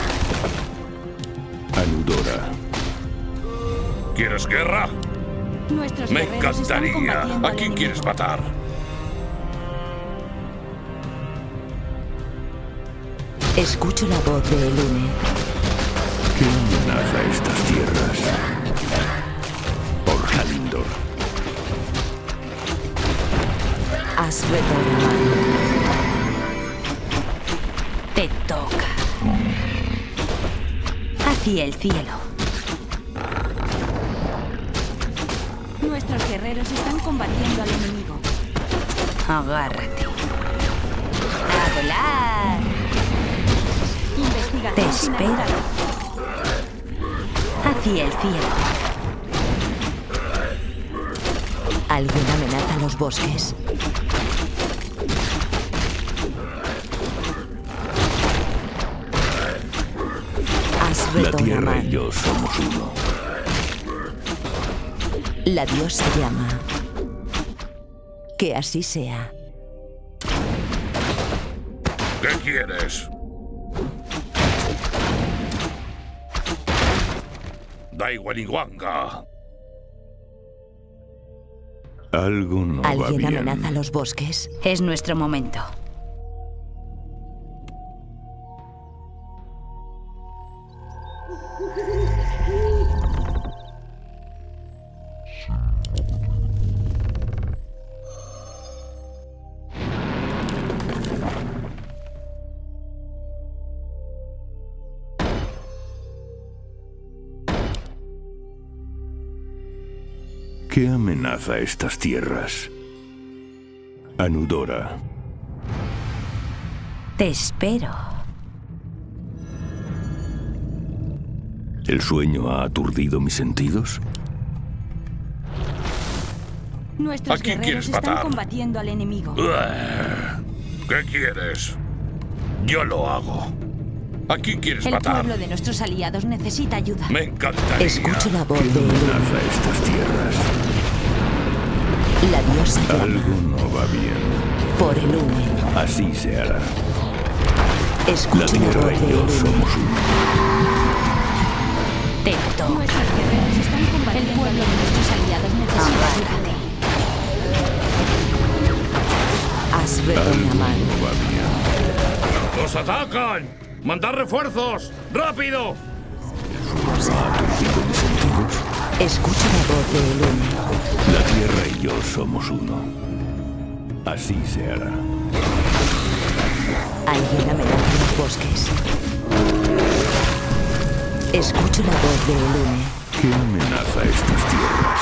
[SPEAKER 2] Anudora.
[SPEAKER 7] ¿Quieres guerra?
[SPEAKER 5] Nuestros
[SPEAKER 7] Me
[SPEAKER 5] guerreros están
[SPEAKER 7] encantaría.
[SPEAKER 5] combatiendo
[SPEAKER 7] ¿A
[SPEAKER 5] al
[SPEAKER 7] quién
[SPEAKER 5] enemigo.
[SPEAKER 7] quieres matar?
[SPEAKER 3] Escucho la voz de Elune.
[SPEAKER 2] ¿Qué amenaza estas tierras? Por Halindor.
[SPEAKER 3] Asredoraman.
[SPEAKER 8] Te toca. Hacia el cielo.
[SPEAKER 5] Nuestros guerreros están combatiendo al enemigo.
[SPEAKER 8] Agárrate. A volar.
[SPEAKER 5] Investigación
[SPEAKER 8] Te espero.
[SPEAKER 5] finalizada.
[SPEAKER 8] Hacia el cielo.
[SPEAKER 3] Alguien amenaza los bosques.
[SPEAKER 2] La Tierra y
[SPEAKER 3] Asredoraman.
[SPEAKER 2] yo somos uno.
[SPEAKER 3] La diosa llama. Que así sea.
[SPEAKER 7] ¿Qué quieres? Daiwaniwanga.
[SPEAKER 2] Algo no va
[SPEAKER 3] Alguien
[SPEAKER 2] bien.
[SPEAKER 3] amenaza los bosques.
[SPEAKER 8] Es nuestro momento.
[SPEAKER 2] ¿Qué amenaza estas tierras? Anudora.
[SPEAKER 8] Te espero.
[SPEAKER 2] ¿El sueño ha aturdido mis sentidos?
[SPEAKER 5] Nuestros
[SPEAKER 7] ¿A quién
[SPEAKER 5] guerreros
[SPEAKER 7] quieres
[SPEAKER 5] están
[SPEAKER 7] matar?
[SPEAKER 5] combatiendo al enemigo.
[SPEAKER 7] ¿Qué quieres? Yo lo hago. ¿A quién quieres
[SPEAKER 5] El
[SPEAKER 7] matar?
[SPEAKER 5] pueblo de nuestros aliados necesita ayuda.
[SPEAKER 7] Me encantaría.
[SPEAKER 3] Escucho la voz
[SPEAKER 2] ¿Qué
[SPEAKER 3] de Elune.
[SPEAKER 2] amenaza estas tierras?
[SPEAKER 3] La diosa llama.
[SPEAKER 2] Algo no va bien.
[SPEAKER 3] Por Elune.
[SPEAKER 2] Así se hará. La
[SPEAKER 3] Escucho la
[SPEAKER 2] Tierra
[SPEAKER 3] voz
[SPEAKER 2] y
[SPEAKER 3] de
[SPEAKER 2] yo
[SPEAKER 3] Elune.
[SPEAKER 2] somos uno.
[SPEAKER 8] Te toca.
[SPEAKER 5] Nuestros guerreros están combatiendo. El pueblo de nuestros aliados necesita ayuda.
[SPEAKER 2] Algo
[SPEAKER 3] Asredoraman.
[SPEAKER 2] no va bien.
[SPEAKER 7] ¡Nos atacan! ¡Mandad refuerzos! ¡Rápido!
[SPEAKER 2] ¿Ha aturdido mis sentidos?
[SPEAKER 3] Escucho la voz de Elune.
[SPEAKER 2] La Tierra y yo somos uno. Así se hará.
[SPEAKER 3] Alguien amenaza los bosques. Escucho la voz de Elune.
[SPEAKER 2] ¿Qué amenaza estas tierras?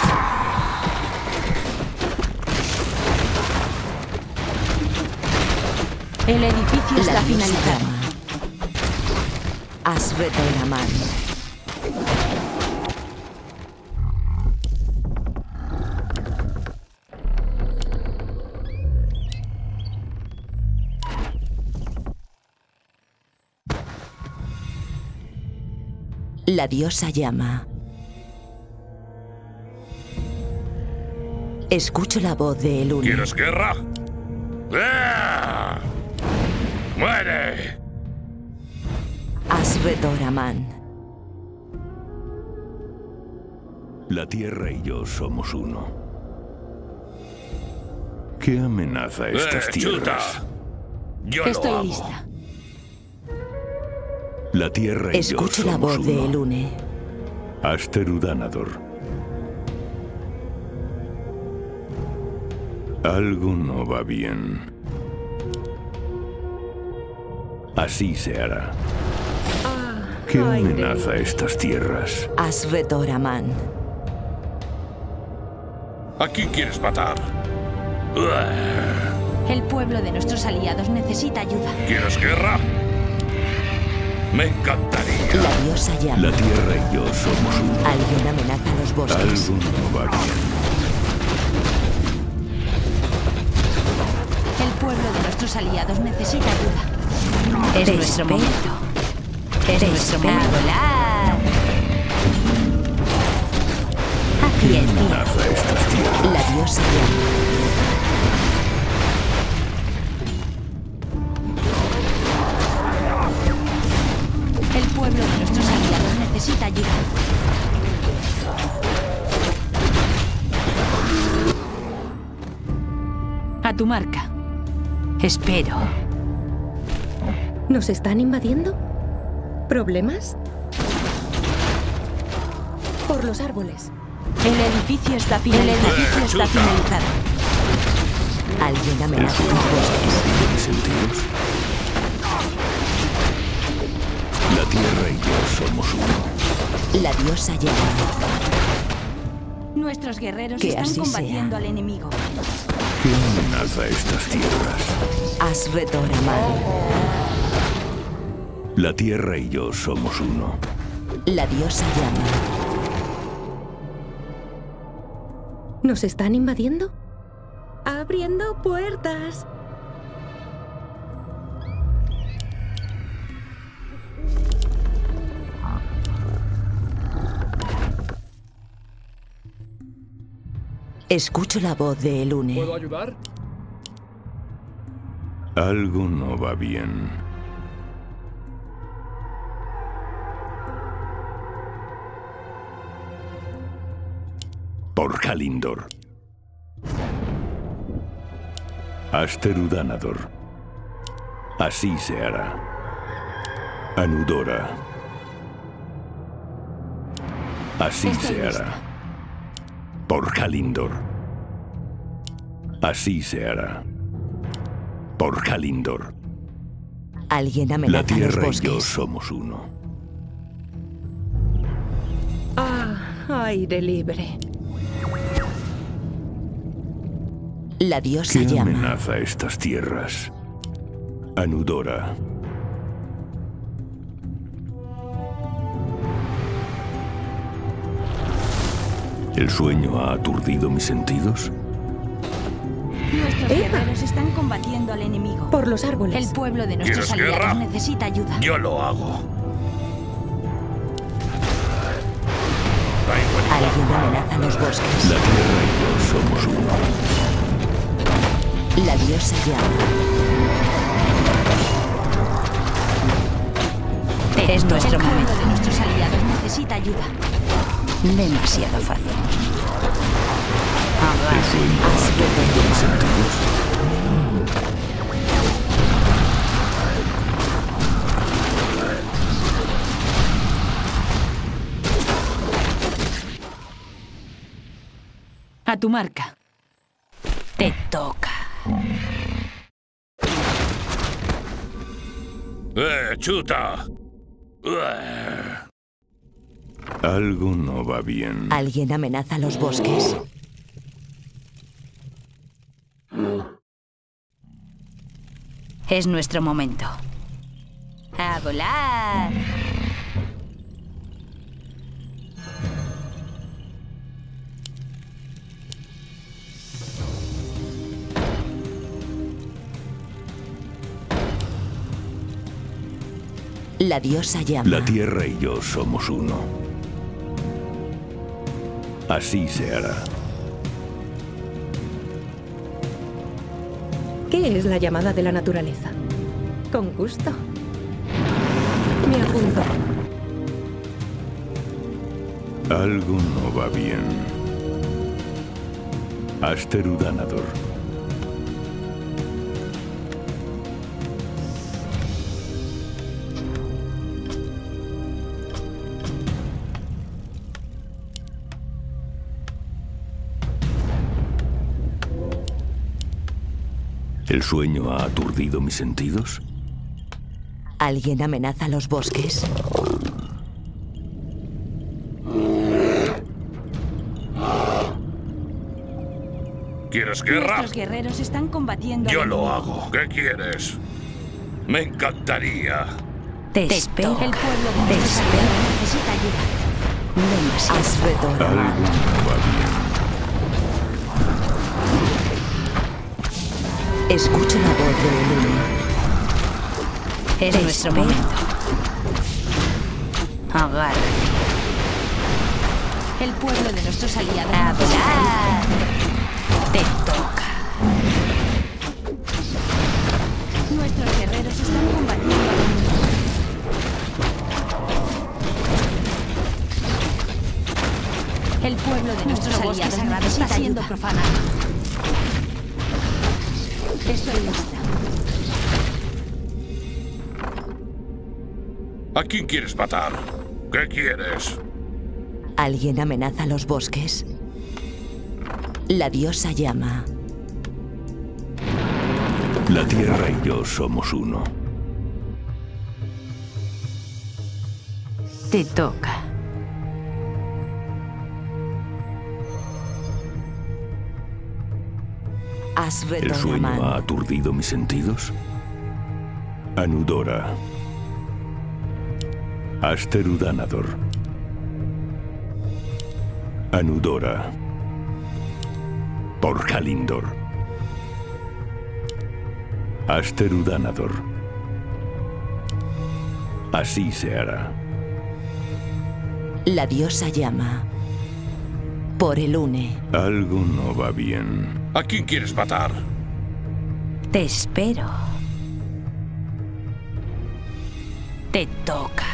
[SPEAKER 5] El edificio
[SPEAKER 3] La
[SPEAKER 5] está
[SPEAKER 3] diosa
[SPEAKER 5] finalizado.
[SPEAKER 3] llama. Asredoraman. La diosa llama. Escucho la voz de Elune.
[SPEAKER 7] ¿Quieres guerra? ¡Ah! ¡Muere!
[SPEAKER 3] Asredoraman.
[SPEAKER 2] La Tierra y yo somos uno. ¿Qué amenaza estas
[SPEAKER 7] ¡Eh,
[SPEAKER 2] tierras?
[SPEAKER 7] chuta! Yo lo
[SPEAKER 5] Estoy
[SPEAKER 7] hago.
[SPEAKER 5] lista.
[SPEAKER 2] La Tierra y yo
[SPEAKER 3] Escucho
[SPEAKER 2] somos
[SPEAKER 3] la voz
[SPEAKER 2] uno.
[SPEAKER 3] de Elune.
[SPEAKER 2] Asterudanador. Algo no va bien. Así se hará. ¿Qué amenaza estas tierras?
[SPEAKER 3] Asretor Aman.
[SPEAKER 7] ¿A quién quieres matar?
[SPEAKER 5] El pueblo de nuestros aliados necesita ayuda.
[SPEAKER 7] ¿Quieres guerra? Me encantaría.
[SPEAKER 3] La diosa llama.
[SPEAKER 2] La tierra y yo somos uno.
[SPEAKER 3] Alguien amenaza los bosques.
[SPEAKER 2] Algo no va bien.
[SPEAKER 5] El pueblo de nuestros aliados necesita ayuda.
[SPEAKER 8] Es
[SPEAKER 3] Te
[SPEAKER 8] nuestro
[SPEAKER 3] espero.
[SPEAKER 8] momento. Es
[SPEAKER 3] Te
[SPEAKER 8] nuestro
[SPEAKER 3] espero.
[SPEAKER 8] momento.
[SPEAKER 5] ¡Volar!
[SPEAKER 3] Aquí
[SPEAKER 2] ¿Qué
[SPEAKER 3] el día.
[SPEAKER 2] amenaza estas tierras?
[SPEAKER 3] La diosa llama.
[SPEAKER 5] El pueblo de nuestros aliados necesita ayuda. A tu marca. Espero.
[SPEAKER 9] ¿Nos están invadiendo? ¿Problemas? Por los árboles.
[SPEAKER 5] El edificio está finalizado. El edificio está finalizado.
[SPEAKER 3] Alguien
[SPEAKER 2] ¿El
[SPEAKER 3] amenaza
[SPEAKER 2] sueño
[SPEAKER 3] los
[SPEAKER 2] ha
[SPEAKER 3] bosques.
[SPEAKER 2] perdido mis sentidos? La tierra y yo somos uno.
[SPEAKER 3] La diosa llama.
[SPEAKER 5] Nuestros guerreros
[SPEAKER 3] Que
[SPEAKER 5] están
[SPEAKER 3] así
[SPEAKER 5] combatiendo
[SPEAKER 3] sea.
[SPEAKER 5] al enemigo.
[SPEAKER 2] ¿Qué amenaza estas tierras?
[SPEAKER 3] Asretor Aman.
[SPEAKER 2] La tierra y yo somos uno.
[SPEAKER 3] La diosa llama.
[SPEAKER 9] ¿Nos están invadiendo? Abriendo puertas.
[SPEAKER 3] Escucho la voz de Elune.
[SPEAKER 6] ¿Puedo ayudar?
[SPEAKER 2] Algo no va bien. Por Kalindor. Asterudanador. Así se hará. Anudora. Así
[SPEAKER 5] Estoy
[SPEAKER 2] se
[SPEAKER 5] lista.
[SPEAKER 2] hará. Por Kalindor. Así se hará. Por Kalindor.
[SPEAKER 3] Alguien
[SPEAKER 2] La
[SPEAKER 3] amenaza los
[SPEAKER 2] tierra y yo
[SPEAKER 3] bosques.
[SPEAKER 2] somos uno.
[SPEAKER 9] Ah, aire libre.
[SPEAKER 3] La diosa
[SPEAKER 2] ¿Qué
[SPEAKER 3] llama.
[SPEAKER 2] amenaza estas tierras? Anudora. ¿El sueño ha aturdido mis sentidos?
[SPEAKER 5] Nuestros
[SPEAKER 9] ¡Epa!
[SPEAKER 5] guerreros están combatiendo al enemigo.
[SPEAKER 9] Por los árboles.
[SPEAKER 5] El pueblo de nuestros
[SPEAKER 7] ¿Quieres
[SPEAKER 5] aliados
[SPEAKER 7] guerra?
[SPEAKER 5] necesita ayuda.
[SPEAKER 7] Yo lo hago. Da igual.
[SPEAKER 3] Alguien amenaza los bosques.
[SPEAKER 2] La tierra y yo somos uno.
[SPEAKER 3] La diosa llama.
[SPEAKER 8] Es nuestro
[SPEAKER 5] El pueblo
[SPEAKER 8] momento.
[SPEAKER 5] de nuestros aliados necesita ayuda.
[SPEAKER 8] Demasiado fácil.
[SPEAKER 2] ¿El sueño ha aturdido mis sentidos?
[SPEAKER 5] A tu marca.
[SPEAKER 8] Te toca.
[SPEAKER 7] ¡Eh, chuta! ¡Eh!
[SPEAKER 2] Algo no va bien.
[SPEAKER 3] Alguien amenaza los bosques.
[SPEAKER 8] Es nuestro momento. A volar.
[SPEAKER 3] La diosa llama.
[SPEAKER 2] La tierra y yo somos uno. Así se hará.
[SPEAKER 9] ¿Qué es la llamada de la naturaleza? Con gusto. Me apunto.
[SPEAKER 2] Algo no va bien. Asterudanador. ¿El sueño ha aturdido mis sentidos?
[SPEAKER 3] ¿Alguien amenaza los bosques?
[SPEAKER 7] ¿Quieres guerra?
[SPEAKER 5] Nuestros guerreros están combatiendo.
[SPEAKER 7] Yo
[SPEAKER 5] al
[SPEAKER 7] lo
[SPEAKER 5] enemigo.
[SPEAKER 7] hago. ¿Qué quieres? Me encantaría.
[SPEAKER 8] Te
[SPEAKER 5] Te
[SPEAKER 8] espero.
[SPEAKER 5] El pueblo de
[SPEAKER 8] Te
[SPEAKER 5] nuestros
[SPEAKER 8] espero.
[SPEAKER 5] aliados necesita ayuda.
[SPEAKER 8] Demasiado.
[SPEAKER 3] Asvedor
[SPEAKER 2] Algo
[SPEAKER 3] Aman.
[SPEAKER 2] no va bien.
[SPEAKER 3] Escucho la voz de Elune.
[SPEAKER 8] Es
[SPEAKER 3] Te
[SPEAKER 8] nuestro
[SPEAKER 3] espero.
[SPEAKER 8] momento. Agarra.
[SPEAKER 5] El pueblo de nuestros aliados
[SPEAKER 8] A
[SPEAKER 5] necesita ayuda.
[SPEAKER 8] volar. Te toca.
[SPEAKER 5] Nuestros guerreros están combatiendo al enemigo. El pueblo de nuestros aliados está siendo
[SPEAKER 8] ayuda.
[SPEAKER 5] profanado. Estoy lista.
[SPEAKER 7] ¿A quién quieres matar? ¿Qué quieres?
[SPEAKER 3] ¿Alguien amenaza los bosques? La diosa llama.
[SPEAKER 2] La tierra y yo somos uno.
[SPEAKER 8] Te toca.
[SPEAKER 2] ¿El
[SPEAKER 3] Asvedor
[SPEAKER 2] sueño ha
[SPEAKER 3] Aman.
[SPEAKER 2] aturdido mis sentidos? Anudora. Asterudanador. Anudora. Por Kalindor. Asterudanador. Así se hará.
[SPEAKER 3] La diosa llama. Por Elune.
[SPEAKER 2] Algo no va bien.
[SPEAKER 7] ¿A quién quieres matar?
[SPEAKER 8] Te espero. Te toca.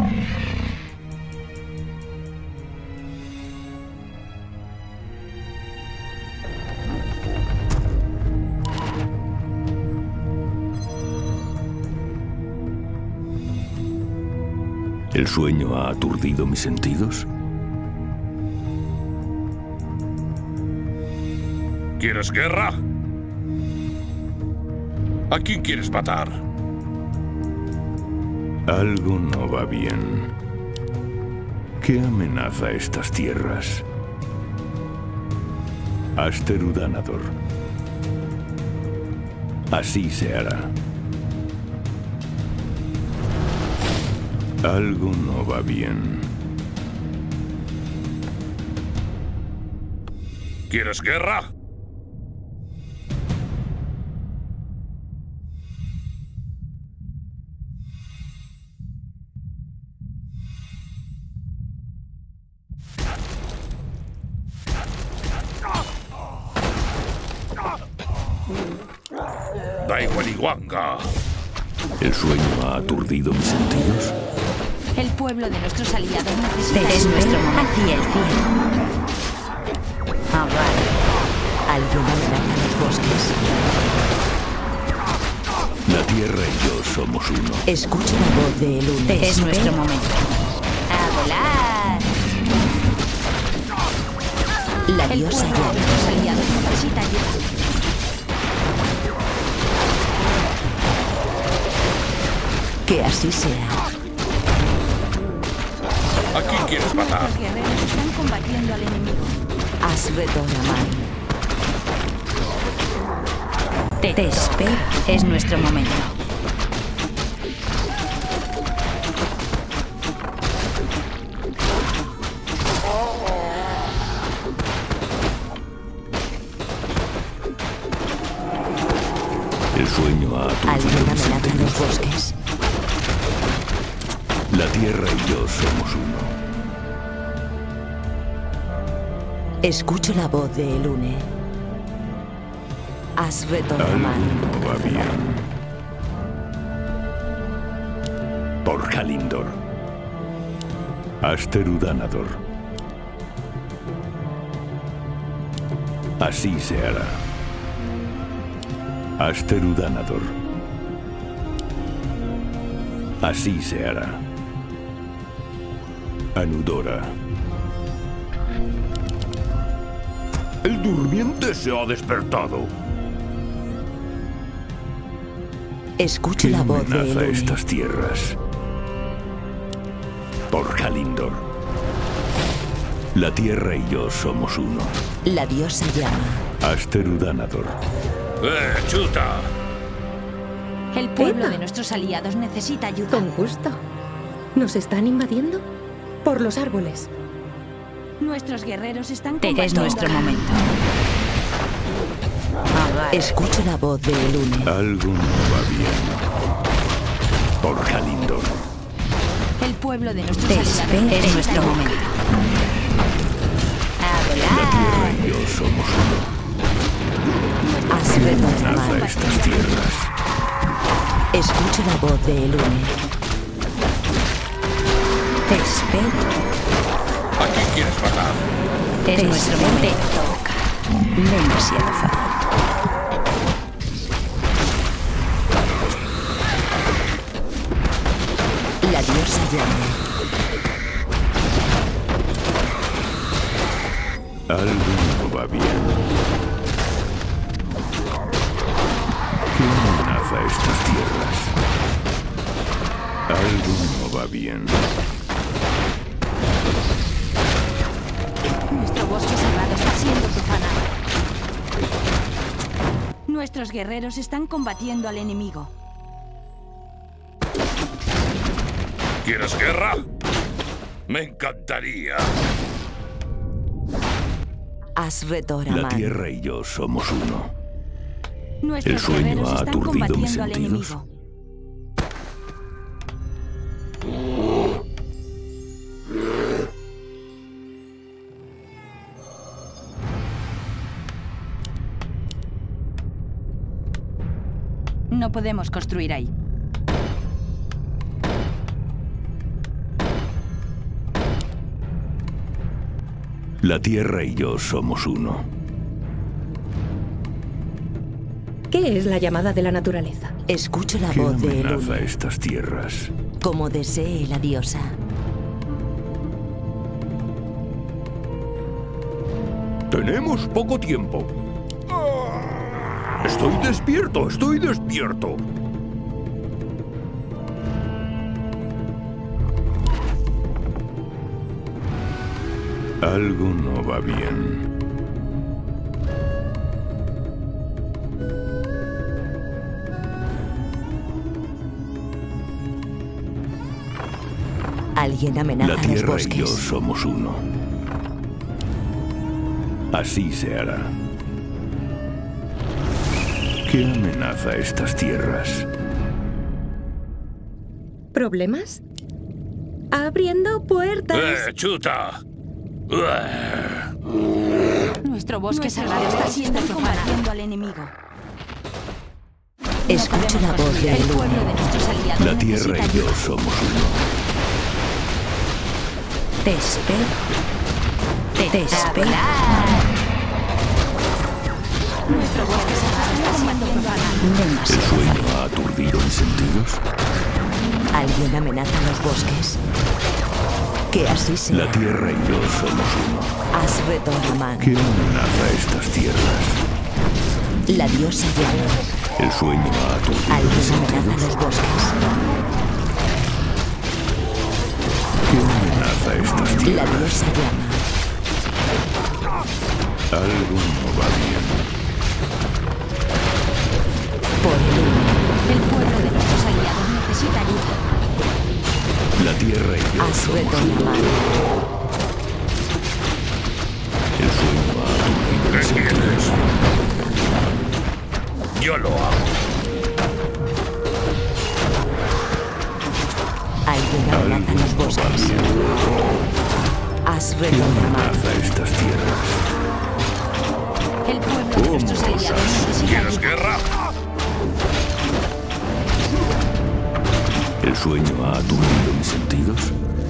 [SPEAKER 2] ¿El sueño ha aturdido mis sentidos?
[SPEAKER 7] ¿Quieres guerra? ¿A quién quieres matar?
[SPEAKER 2] Algo no va bien. ¿Qué amenaza estas tierras? Asterudanador. Así se hará. Algo no va bien.
[SPEAKER 7] ¿Quieres guerra? Daiwaliwanga.
[SPEAKER 2] ¿El sueño ha aturdido mis sentidos?
[SPEAKER 5] El pueblo de nuestros aliados necesita
[SPEAKER 8] Es
[SPEAKER 5] ayuda.
[SPEAKER 8] nuestro momento. Hacia el cielo. Agarra.
[SPEAKER 3] ¿Alguien amenaza los bosques?
[SPEAKER 2] La tierra y yo somos uno.
[SPEAKER 3] Escucho la voz de Elune.
[SPEAKER 8] Es nuestro momento. A volar.
[SPEAKER 3] La
[SPEAKER 5] El
[SPEAKER 3] diosa
[SPEAKER 5] pueblo de
[SPEAKER 3] llama.
[SPEAKER 5] nuestros aliados necesita ayuda.
[SPEAKER 3] Que así sea.
[SPEAKER 7] ¿A quién quieres matar?
[SPEAKER 5] Nuestros guerreros están combatiendo al enemigo.
[SPEAKER 3] Asvedor Aman.
[SPEAKER 8] Te, te espero. Es nuestro momento.
[SPEAKER 2] El sueño ha aturdido
[SPEAKER 3] ¿Alguien
[SPEAKER 2] mis
[SPEAKER 3] amenaza los
[SPEAKER 2] sentidos.
[SPEAKER 3] bosques?
[SPEAKER 2] La tierra y yo somos uno.
[SPEAKER 3] Escucho la voz de Elune. Asvedor
[SPEAKER 2] Algo
[SPEAKER 3] Aman.
[SPEAKER 2] no va bien. Por Kalindor. Asterudanador. Así se hará. Asterudanador. Así se hará. Anudora. El durmiente se ha despertado.
[SPEAKER 3] Escuche
[SPEAKER 2] ¿Qué
[SPEAKER 3] la voz de
[SPEAKER 2] amenaza
[SPEAKER 3] Elune.
[SPEAKER 2] estas tierras? Por Kalindor. La tierra y yo somos uno.
[SPEAKER 3] La diosa llama.
[SPEAKER 2] Asterudanador.
[SPEAKER 7] ¡Eh, chuta!
[SPEAKER 5] El pueblo
[SPEAKER 9] Epa.
[SPEAKER 5] de nuestros aliados necesita ayuda.
[SPEAKER 9] Con gusto. ¿Nos están invadiendo? Por los árboles.
[SPEAKER 5] Nuestros guerreros están
[SPEAKER 8] Es
[SPEAKER 5] combatiendo.
[SPEAKER 8] nuestro momento.
[SPEAKER 3] Escuche la voz de Elune.
[SPEAKER 2] Algo no va bien. Por Kalindor.
[SPEAKER 5] El pueblo de nuestros
[SPEAKER 8] Tespe
[SPEAKER 5] aliados
[SPEAKER 8] es
[SPEAKER 5] necesita
[SPEAKER 8] nuestro
[SPEAKER 5] ayuda.
[SPEAKER 8] momento.
[SPEAKER 2] La tierra y yo somos uno.
[SPEAKER 3] Asredo
[SPEAKER 2] Amenaza
[SPEAKER 3] Raman.
[SPEAKER 2] estas tierras.
[SPEAKER 3] Escuche la voz de Elune.
[SPEAKER 8] Tespe
[SPEAKER 7] ¿A quién quieres matar?
[SPEAKER 8] es nuestro momento. Demasiado fácil.
[SPEAKER 3] La diosa llama.
[SPEAKER 2] Algo no va bien. ¿Qué amenaza estas tierras? Algo no va bien.
[SPEAKER 5] Nuestro bosque sagrado está siendo profanado. Nuestros guerreros están combatiendo al enemigo.
[SPEAKER 7] ¿Quieres guerra? Me encantaría.
[SPEAKER 3] Asredo
[SPEAKER 2] La
[SPEAKER 3] Raman.
[SPEAKER 2] tierra y yo somos uno.
[SPEAKER 5] Nuestros
[SPEAKER 2] El sueño
[SPEAKER 5] guerreros
[SPEAKER 2] ha
[SPEAKER 5] están
[SPEAKER 2] aturdido
[SPEAKER 5] combatiendo
[SPEAKER 2] mis
[SPEAKER 5] al
[SPEAKER 2] sentidos.
[SPEAKER 5] enemigo. No podemos construir ahí.
[SPEAKER 2] La tierra y yo somos uno.
[SPEAKER 9] ¿Qué es la llamada de la naturaleza?
[SPEAKER 3] Escuche la
[SPEAKER 2] ¿Qué
[SPEAKER 3] voz de
[SPEAKER 2] amenaza
[SPEAKER 3] Elune.
[SPEAKER 2] estas tierras?
[SPEAKER 3] Como desee la diosa.
[SPEAKER 2] Tenemos poco tiempo. Estoy despierto, estoy despierto. Algo no va bien.
[SPEAKER 3] Alguien amenaza
[SPEAKER 2] La
[SPEAKER 3] los
[SPEAKER 2] tierra y yo
[SPEAKER 3] bosques.
[SPEAKER 2] somos uno. Así se hará. ¿Qué amenaza estas tierras?
[SPEAKER 9] ¿Problemas? Abriendo puertas.
[SPEAKER 7] ¡Eh, chuta! ¡Uah!
[SPEAKER 5] Nuestro bosque sagrado está siendo combatiendo al enemigo.
[SPEAKER 3] Escuche la voz de
[SPEAKER 5] El pueblo
[SPEAKER 3] Elune.
[SPEAKER 5] de nuestros aliados
[SPEAKER 2] La tierra
[SPEAKER 5] necesita
[SPEAKER 2] y yo
[SPEAKER 5] ayuda.
[SPEAKER 2] somos uno.
[SPEAKER 8] Tespe. Tespe.
[SPEAKER 5] Nuestro bosque sagrado está siendo profanado.
[SPEAKER 2] ¿El
[SPEAKER 8] Demasiado
[SPEAKER 2] sueño
[SPEAKER 8] fácil.
[SPEAKER 2] ha aturdido mis sentidos?
[SPEAKER 3] Alguien amenaza los bosques. Que así sea.
[SPEAKER 2] La tierra y yo somos uno.
[SPEAKER 3] Asredo Raman.
[SPEAKER 2] ¿Qué amenaza estas tierras?
[SPEAKER 3] La diosa llama.
[SPEAKER 2] ¿El sueño ha aturdido mis
[SPEAKER 3] Alguien amenaza
[SPEAKER 2] sentidos?
[SPEAKER 3] los bosques.
[SPEAKER 2] ¿Qué amenaza estas
[SPEAKER 3] La
[SPEAKER 2] tierras?
[SPEAKER 3] diosa llama.
[SPEAKER 2] Algo no va bien.
[SPEAKER 3] Por Elune.
[SPEAKER 5] El pueblo de nuestros aliados necesita ayuda.
[SPEAKER 2] La tierra y yo
[SPEAKER 3] Asredo
[SPEAKER 2] somos uno.
[SPEAKER 3] Raman.
[SPEAKER 2] El sueño ha aturdido
[SPEAKER 7] ¿Qué
[SPEAKER 2] mis sentidos.
[SPEAKER 7] quieres? Yo lo hago.
[SPEAKER 3] Alguien
[SPEAKER 2] Algo
[SPEAKER 3] amenaza los
[SPEAKER 2] no va
[SPEAKER 3] bosques.
[SPEAKER 2] bien. ¿Qué
[SPEAKER 3] Asredo Raman.
[SPEAKER 2] amenaza estas tierras?
[SPEAKER 5] El pueblo de nuestros aliados necesita
[SPEAKER 7] ¿Quieres
[SPEAKER 5] ayuda.
[SPEAKER 7] guerra?
[SPEAKER 2] ¿El sueño ha aturdido mis sentidos?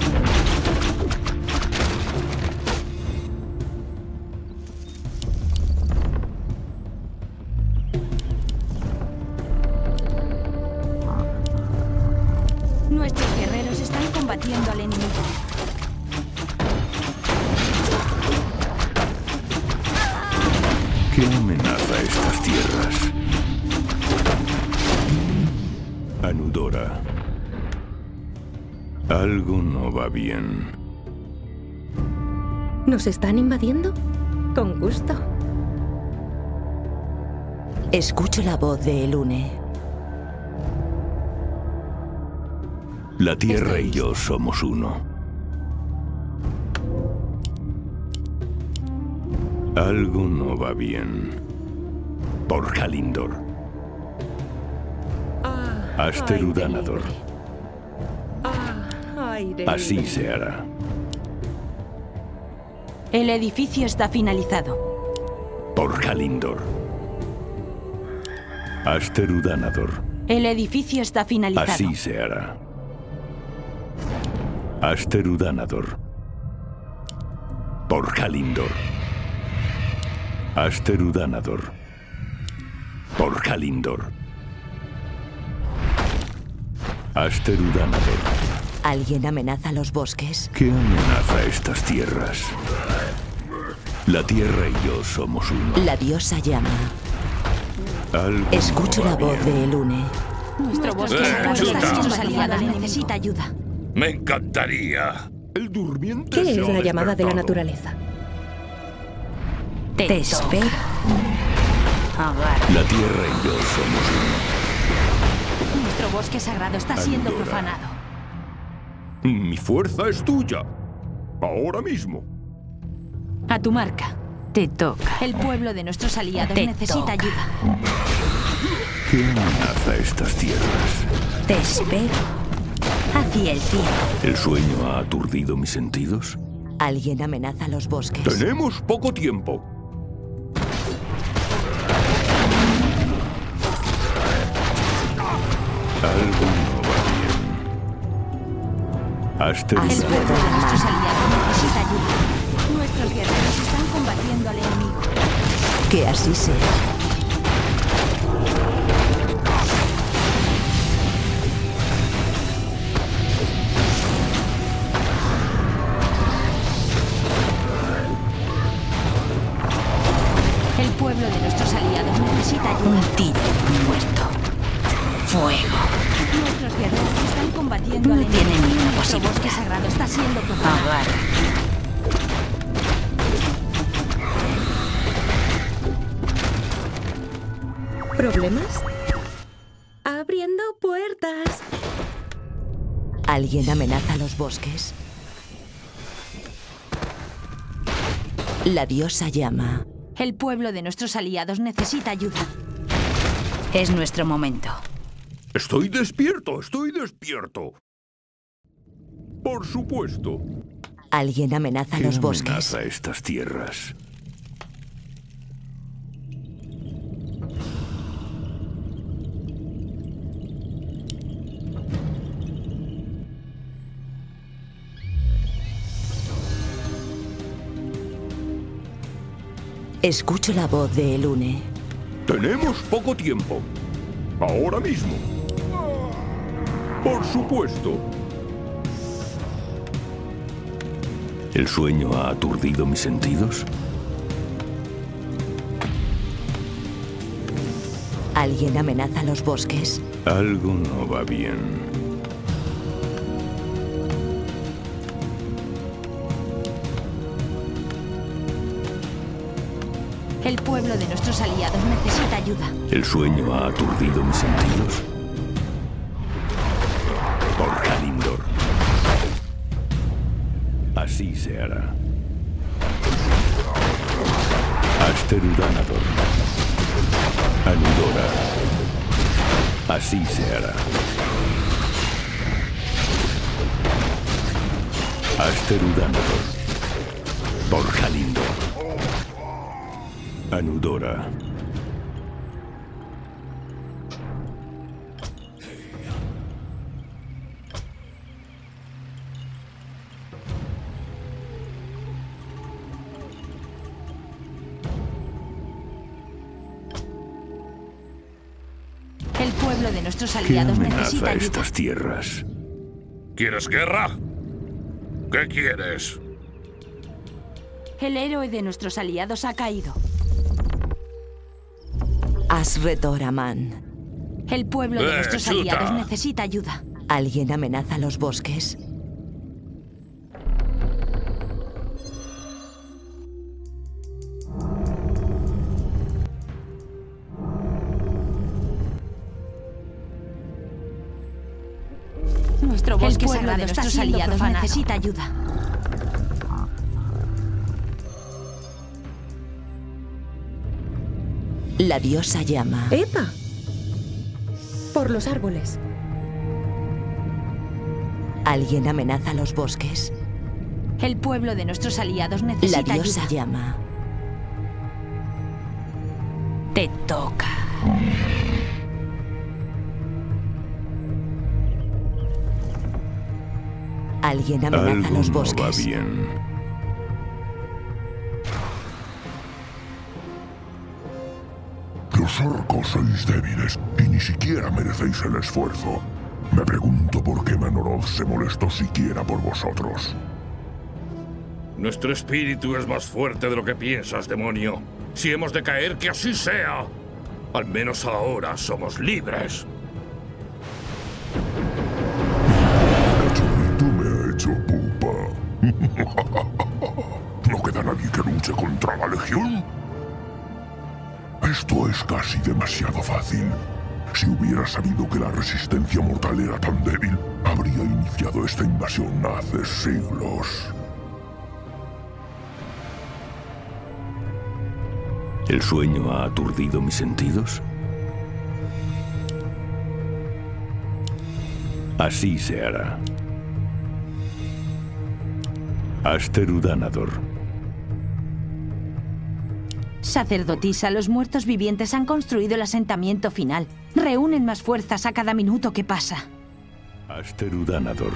[SPEAKER 5] Nuestros guerreros están combatiendo al enemigo.
[SPEAKER 2] ¿Qué amenaza estas tierras? Anudora. Algo no va bien.
[SPEAKER 9] ¿Nos están invadiendo? Con gusto.
[SPEAKER 3] Escucho la voz de Elune.
[SPEAKER 2] La Tierra y yo somos uno. Algo no va bien. Por Kalindor.
[SPEAKER 9] Ah,
[SPEAKER 2] Asterudanador.
[SPEAKER 9] Ah, aire
[SPEAKER 2] Así
[SPEAKER 9] libre.
[SPEAKER 2] se hará.
[SPEAKER 5] El edificio está finalizado.
[SPEAKER 2] Por Kalindor. Asterudanador.
[SPEAKER 5] El edificio está finalizado.
[SPEAKER 2] Así se hará. Asterudanador. Por Kalindor. Asterudanador. Por Kalindor. Asterudanador.
[SPEAKER 3] ¿Alguien amenaza los bosques?
[SPEAKER 2] ¿Qué amenaza estas tierras? La Tierra y yo somos uno.
[SPEAKER 3] La diosa llama.
[SPEAKER 2] Algo
[SPEAKER 3] Escucho
[SPEAKER 2] no va
[SPEAKER 3] la voz
[SPEAKER 2] bien.
[SPEAKER 3] de Elune.
[SPEAKER 5] Nuestro bosque
[SPEAKER 7] Eh,
[SPEAKER 5] sagrado está
[SPEAKER 7] chuta.
[SPEAKER 5] siendo aliado. Necesita ayuda.
[SPEAKER 7] Me encantaría.
[SPEAKER 2] El durmiente
[SPEAKER 9] ¿Qué
[SPEAKER 2] se
[SPEAKER 9] es
[SPEAKER 2] ha
[SPEAKER 9] la llamada de la
[SPEAKER 2] despertado.
[SPEAKER 9] naturaleza?
[SPEAKER 8] Te,
[SPEAKER 3] Te
[SPEAKER 8] espero. Agar.
[SPEAKER 2] La Tierra y yo somos uno.
[SPEAKER 5] Nuestro bosque sagrado está siendo
[SPEAKER 2] Anudora.
[SPEAKER 5] profanado.
[SPEAKER 2] Mi fuerza es tuya. Ahora mismo.
[SPEAKER 5] A tu marca.
[SPEAKER 8] Te toca.
[SPEAKER 5] El pueblo de nuestros aliados
[SPEAKER 8] Te
[SPEAKER 5] necesita
[SPEAKER 8] toca.
[SPEAKER 5] ayuda.
[SPEAKER 2] ¿Qué amenaza estas tierras?
[SPEAKER 8] Te espero. Hacia el cielo.
[SPEAKER 2] ¿El sueño ha aturdido mis sentidos?
[SPEAKER 3] ¿Alguien amenaza los bosques?
[SPEAKER 2] Tenemos poco tiempo. Algo no va bien.
[SPEAKER 5] El
[SPEAKER 2] Asterudanador.
[SPEAKER 5] pueblo de nuestros aliados necesita ayuda. Nuestros guerreros están combatiendo al enemigo.
[SPEAKER 3] Que así sea.
[SPEAKER 5] El pueblo de nuestros aliados necesita ayuda.
[SPEAKER 8] Un tiro muerto. Fuego.
[SPEAKER 5] Nuestros guerreros están combatiendo
[SPEAKER 8] No
[SPEAKER 5] al enemigo.
[SPEAKER 8] tienen ninguna
[SPEAKER 5] Nuestro bosque
[SPEAKER 8] posibilidad.
[SPEAKER 5] sagrado está siendo profanado.
[SPEAKER 8] Agar.
[SPEAKER 9] ¿Problemas? Abriendo puertas.
[SPEAKER 3] ¿Alguien amenaza los bosques? La diosa llama.
[SPEAKER 5] El pueblo de nuestros aliados necesita ayuda.
[SPEAKER 8] Es nuestro momento.
[SPEAKER 2] Estoy despierto, estoy despierto. Por supuesto.
[SPEAKER 3] ¿Alguien amenaza
[SPEAKER 2] ¿Qué
[SPEAKER 3] los bosques?
[SPEAKER 2] amenaza estas tierras?
[SPEAKER 3] Escucho la voz de Elune.
[SPEAKER 2] Tenemos poco tiempo. Ahora mismo. Por supuesto. ¿El sueño ha aturdido mis sentidos?
[SPEAKER 3] ¿Alguien amenaza los bosques?
[SPEAKER 2] Algo no va bien.
[SPEAKER 5] El pueblo de nuestros aliados necesita ayuda.
[SPEAKER 2] ¿El sueño ha aturdido mis sentidos? Por Kalindor. Así se hará. Asterudanador. Anudora. Así se hará. Asterudanador. Por Kalindor. Anudora.
[SPEAKER 5] El pueblo de nuestros
[SPEAKER 2] ¿Qué
[SPEAKER 5] aliados
[SPEAKER 2] amenaza
[SPEAKER 5] necesita ayuda.
[SPEAKER 2] estas tierras?
[SPEAKER 7] ¿Quieres guerra? ¿Qué quieres?
[SPEAKER 5] El héroe de nuestros aliados ha caído.
[SPEAKER 3] Asredoraman.
[SPEAKER 5] El pueblo de
[SPEAKER 7] Eh,
[SPEAKER 5] nuestros
[SPEAKER 7] chuta.
[SPEAKER 5] aliados necesita ayuda.
[SPEAKER 3] ¿Alguien amenaza los bosques?
[SPEAKER 5] Nuestro bosque
[SPEAKER 8] pueblo
[SPEAKER 5] sagrado
[SPEAKER 8] de
[SPEAKER 5] está
[SPEAKER 8] nuestros
[SPEAKER 5] siendo
[SPEAKER 8] aliados
[SPEAKER 5] profanado.
[SPEAKER 8] necesita
[SPEAKER 5] ayuda.
[SPEAKER 3] La diosa llama.
[SPEAKER 9] ¡Epa! Por los árboles.
[SPEAKER 3] ¿Alguien amenaza los bosques?
[SPEAKER 5] El pueblo de nuestros aliados
[SPEAKER 3] La
[SPEAKER 5] necesita
[SPEAKER 3] diosa
[SPEAKER 5] ayuda.
[SPEAKER 3] llama.
[SPEAKER 8] Te toca.
[SPEAKER 3] ¿Alguien amenaza
[SPEAKER 2] Algo
[SPEAKER 3] los
[SPEAKER 2] no va
[SPEAKER 3] bosques?
[SPEAKER 2] bien.
[SPEAKER 4] Los orcos sois débiles y ni siquiera merecéis el esfuerzo. Me pregunto por qué Manoroth se molestó siquiera por vosotros.
[SPEAKER 7] Nuestro espíritu es más fuerte de lo que piensas, demonio. Si hemos de caer, que así sea. Al menos ahora somos libres.
[SPEAKER 4] Cachorrito me ha hecho pupa. ¿No queda nadie que luche contra la Legión? Esto es casi demasiado fácil. Si hubiera sabido que la resistencia mortal era tan débil, habría iniciado esta invasión hace siglos.
[SPEAKER 2] ¿El sueño ha aturdido mis sentidos? Así se hará. Aster Udanador.
[SPEAKER 5] Sacerdotisa, los muertos vivientes han construido el asentamiento final. Reúnen más fuerzas a cada minuto que pasa.
[SPEAKER 2] Aster Udanador.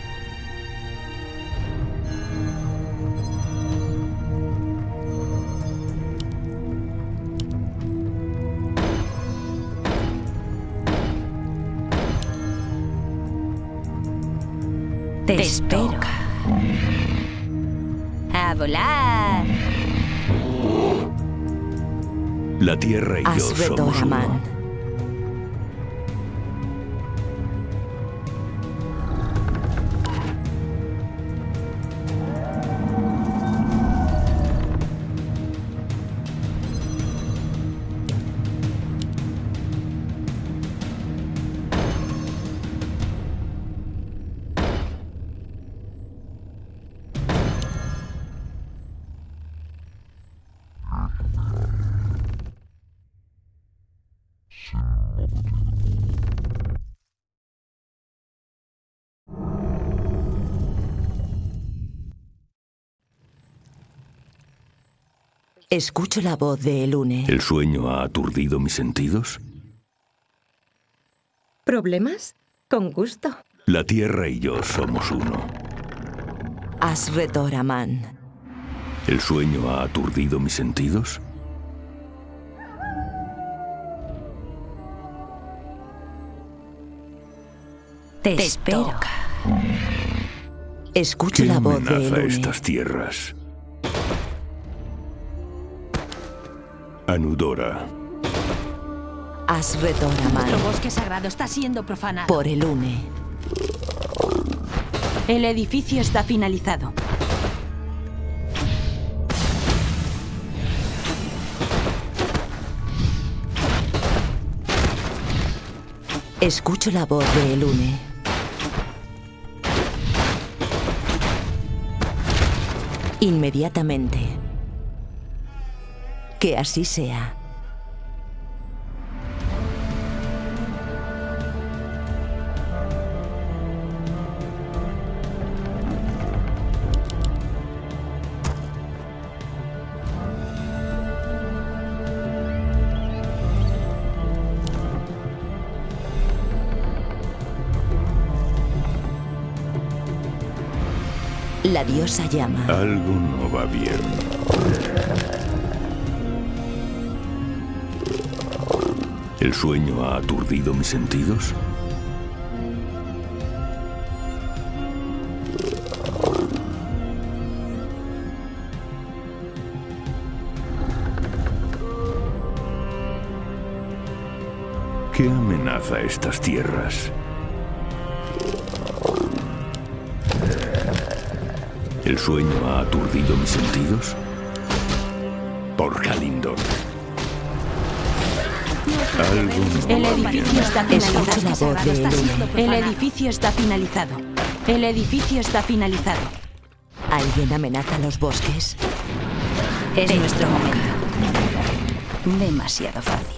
[SPEAKER 8] Te,
[SPEAKER 5] Te
[SPEAKER 8] espero.
[SPEAKER 5] toca. A volar.
[SPEAKER 2] La tierra y yo
[SPEAKER 3] Asvedor
[SPEAKER 2] somos uno.
[SPEAKER 3] Aman. Escucho la voz de Elune.
[SPEAKER 2] ¿El sueño ha aturdido mis sentidos?
[SPEAKER 9] ¿Problemas? Con gusto.
[SPEAKER 2] La tierra y yo somos uno.
[SPEAKER 3] Asvedor Aman.
[SPEAKER 2] ¿El sueño ha aturdido mis sentidos?
[SPEAKER 8] Te,
[SPEAKER 5] Te
[SPEAKER 8] espero.
[SPEAKER 5] toca.
[SPEAKER 3] Escucho
[SPEAKER 2] ¿Qué
[SPEAKER 3] la voz de
[SPEAKER 2] amenaza
[SPEAKER 3] Elune.
[SPEAKER 2] estas tierras? Anudora.
[SPEAKER 3] Asvedor Aman.
[SPEAKER 5] Nuestro bosque sagrado está siendo profanado.
[SPEAKER 3] Por Elune.
[SPEAKER 5] El edificio está finalizado.
[SPEAKER 3] Escucho la voz de Elune. Inmediatamente. Que así sea. La diosa llama.
[SPEAKER 2] Algo no va bien. ¿El sueño ha aturdido mis sentidos? ¿Qué amenaza amenaza estas tierras? ¿El sueño ha aturdido mis sentidos? Por Kalimdor.
[SPEAKER 5] El edificio está finalizado. El edificio está finalizado. El edificio está finalizado.
[SPEAKER 3] ¿Alguien amenaza los bosques?
[SPEAKER 8] Es nuestro momento. Demasiado fácil.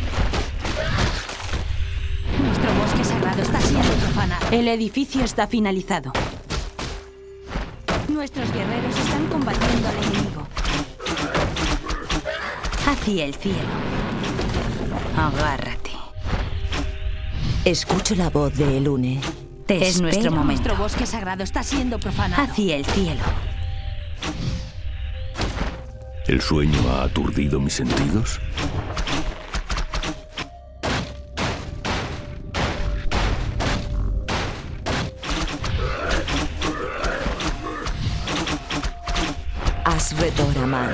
[SPEAKER 5] Nuestro bosque sagrado está siendo profanado. El edificio está finalizado. Nuestros guerreros están combatiendo al enemigo.
[SPEAKER 8] Hacia el cielo. Agárrate.
[SPEAKER 3] Escucho la voz de Elune.
[SPEAKER 8] Te es nuestro momento.
[SPEAKER 5] Nuestro bosque sagrado está siendo profanado.
[SPEAKER 8] Hacia el cielo.
[SPEAKER 2] ¿El sueño ha aturdido mis sentidos?
[SPEAKER 3] Asredor Aman.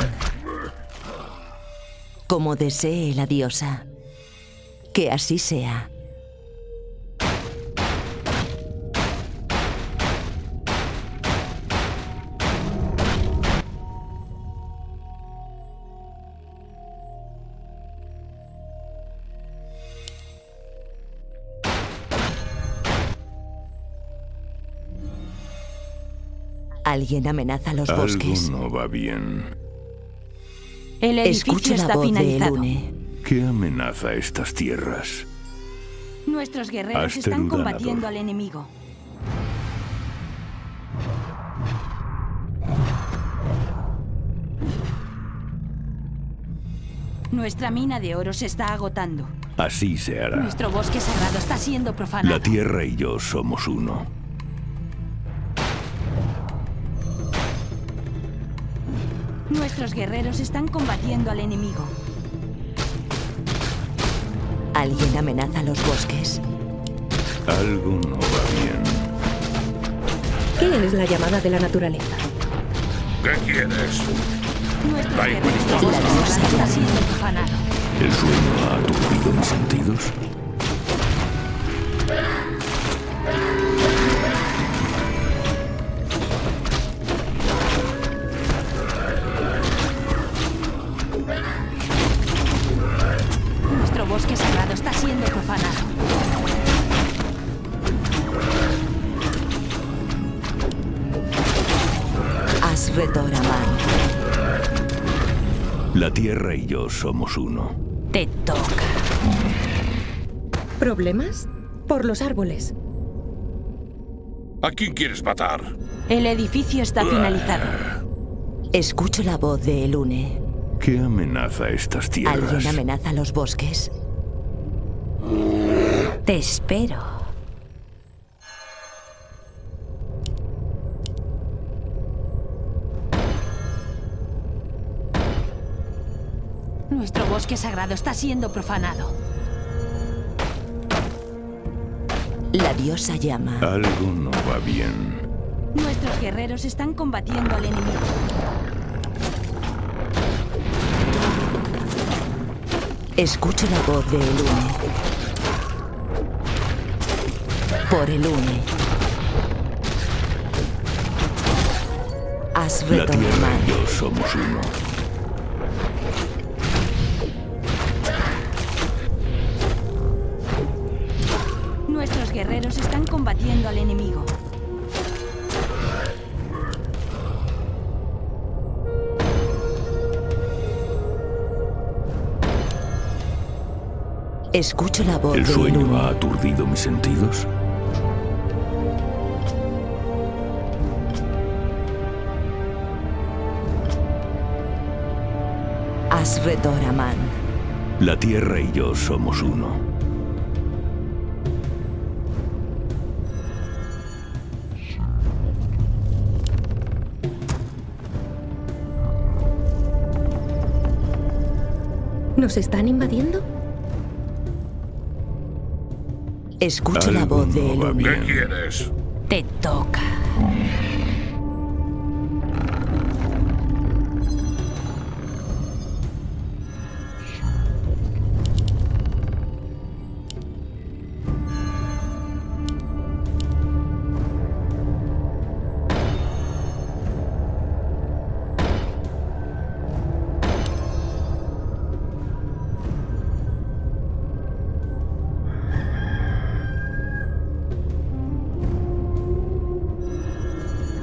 [SPEAKER 3] Como desee la diosa. Que así sea. ¿Alguien amenaza los bosques?
[SPEAKER 2] Algo no va bien.
[SPEAKER 5] El edificio
[SPEAKER 3] Escucho
[SPEAKER 5] está
[SPEAKER 3] la voz
[SPEAKER 5] finalizado.
[SPEAKER 3] de Elune.
[SPEAKER 2] ¿Qué amenaza estas tierras?
[SPEAKER 5] Nuestros guerreros
[SPEAKER 2] Aster
[SPEAKER 5] están
[SPEAKER 2] Udanador.
[SPEAKER 5] combatiendo al enemigo. Nuestra mina de oro se está agotando.
[SPEAKER 2] Así se hará.
[SPEAKER 5] Nuestro bosque sagrado está siendo profanado.
[SPEAKER 2] La tierra y yo somos uno.
[SPEAKER 5] Nuestros guerreros están combatiendo al enemigo.
[SPEAKER 3] ¿Alguien amenaza los bosques?
[SPEAKER 2] Algo no va bien.
[SPEAKER 9] ¿Qué es la llamada de la naturaleza?
[SPEAKER 7] ¿Qué quieres?
[SPEAKER 5] Nuestros
[SPEAKER 7] Da
[SPEAKER 5] guerreros
[SPEAKER 7] igual.
[SPEAKER 5] bosque sagrado está siendo profanado.
[SPEAKER 2] ¿El sueño ha aturdido mis sentidos?
[SPEAKER 5] Nuestro bosque sagrado está siendo profanado.
[SPEAKER 3] Asredor Aman.
[SPEAKER 2] La tierra y yo somos uno.
[SPEAKER 8] Te toca.
[SPEAKER 9] ¿Problemas? Por los árboles.
[SPEAKER 7] ¿A quién quieres matar?
[SPEAKER 5] El edificio está finalizado.
[SPEAKER 3] Escucho la voz de Elune.
[SPEAKER 2] ¿Qué amenaza estas tierras?
[SPEAKER 3] ¿Alguien amenaza los bosques?
[SPEAKER 8] Te espero.
[SPEAKER 5] Nuestro bosque sagrado está siendo profanado.
[SPEAKER 3] La diosa llama.
[SPEAKER 2] Algo no va bien.
[SPEAKER 5] Nuestros guerreros están combatiendo al enemigo.
[SPEAKER 3] Escucho la voz de Elune. Por Elune.
[SPEAKER 2] La
[SPEAKER 3] Asredor
[SPEAKER 2] tierra
[SPEAKER 3] Aman.
[SPEAKER 2] y yo somos uno.
[SPEAKER 5] Nuestros guerreros están combatiendo al enemigo.
[SPEAKER 3] Escucho la voz
[SPEAKER 2] ¿El
[SPEAKER 3] de
[SPEAKER 2] sueño
[SPEAKER 3] Elune.
[SPEAKER 2] ha aturdido mis sentidos?
[SPEAKER 3] Asredor Aman.
[SPEAKER 2] La tierra y yo somos uno.
[SPEAKER 9] ¿Nos están invadiendo?
[SPEAKER 3] Escucho la
[SPEAKER 2] Algo
[SPEAKER 3] voz de
[SPEAKER 2] no va
[SPEAKER 3] Elune.
[SPEAKER 7] ¿Qué
[SPEAKER 2] bien.
[SPEAKER 7] quieres?
[SPEAKER 8] Te toca.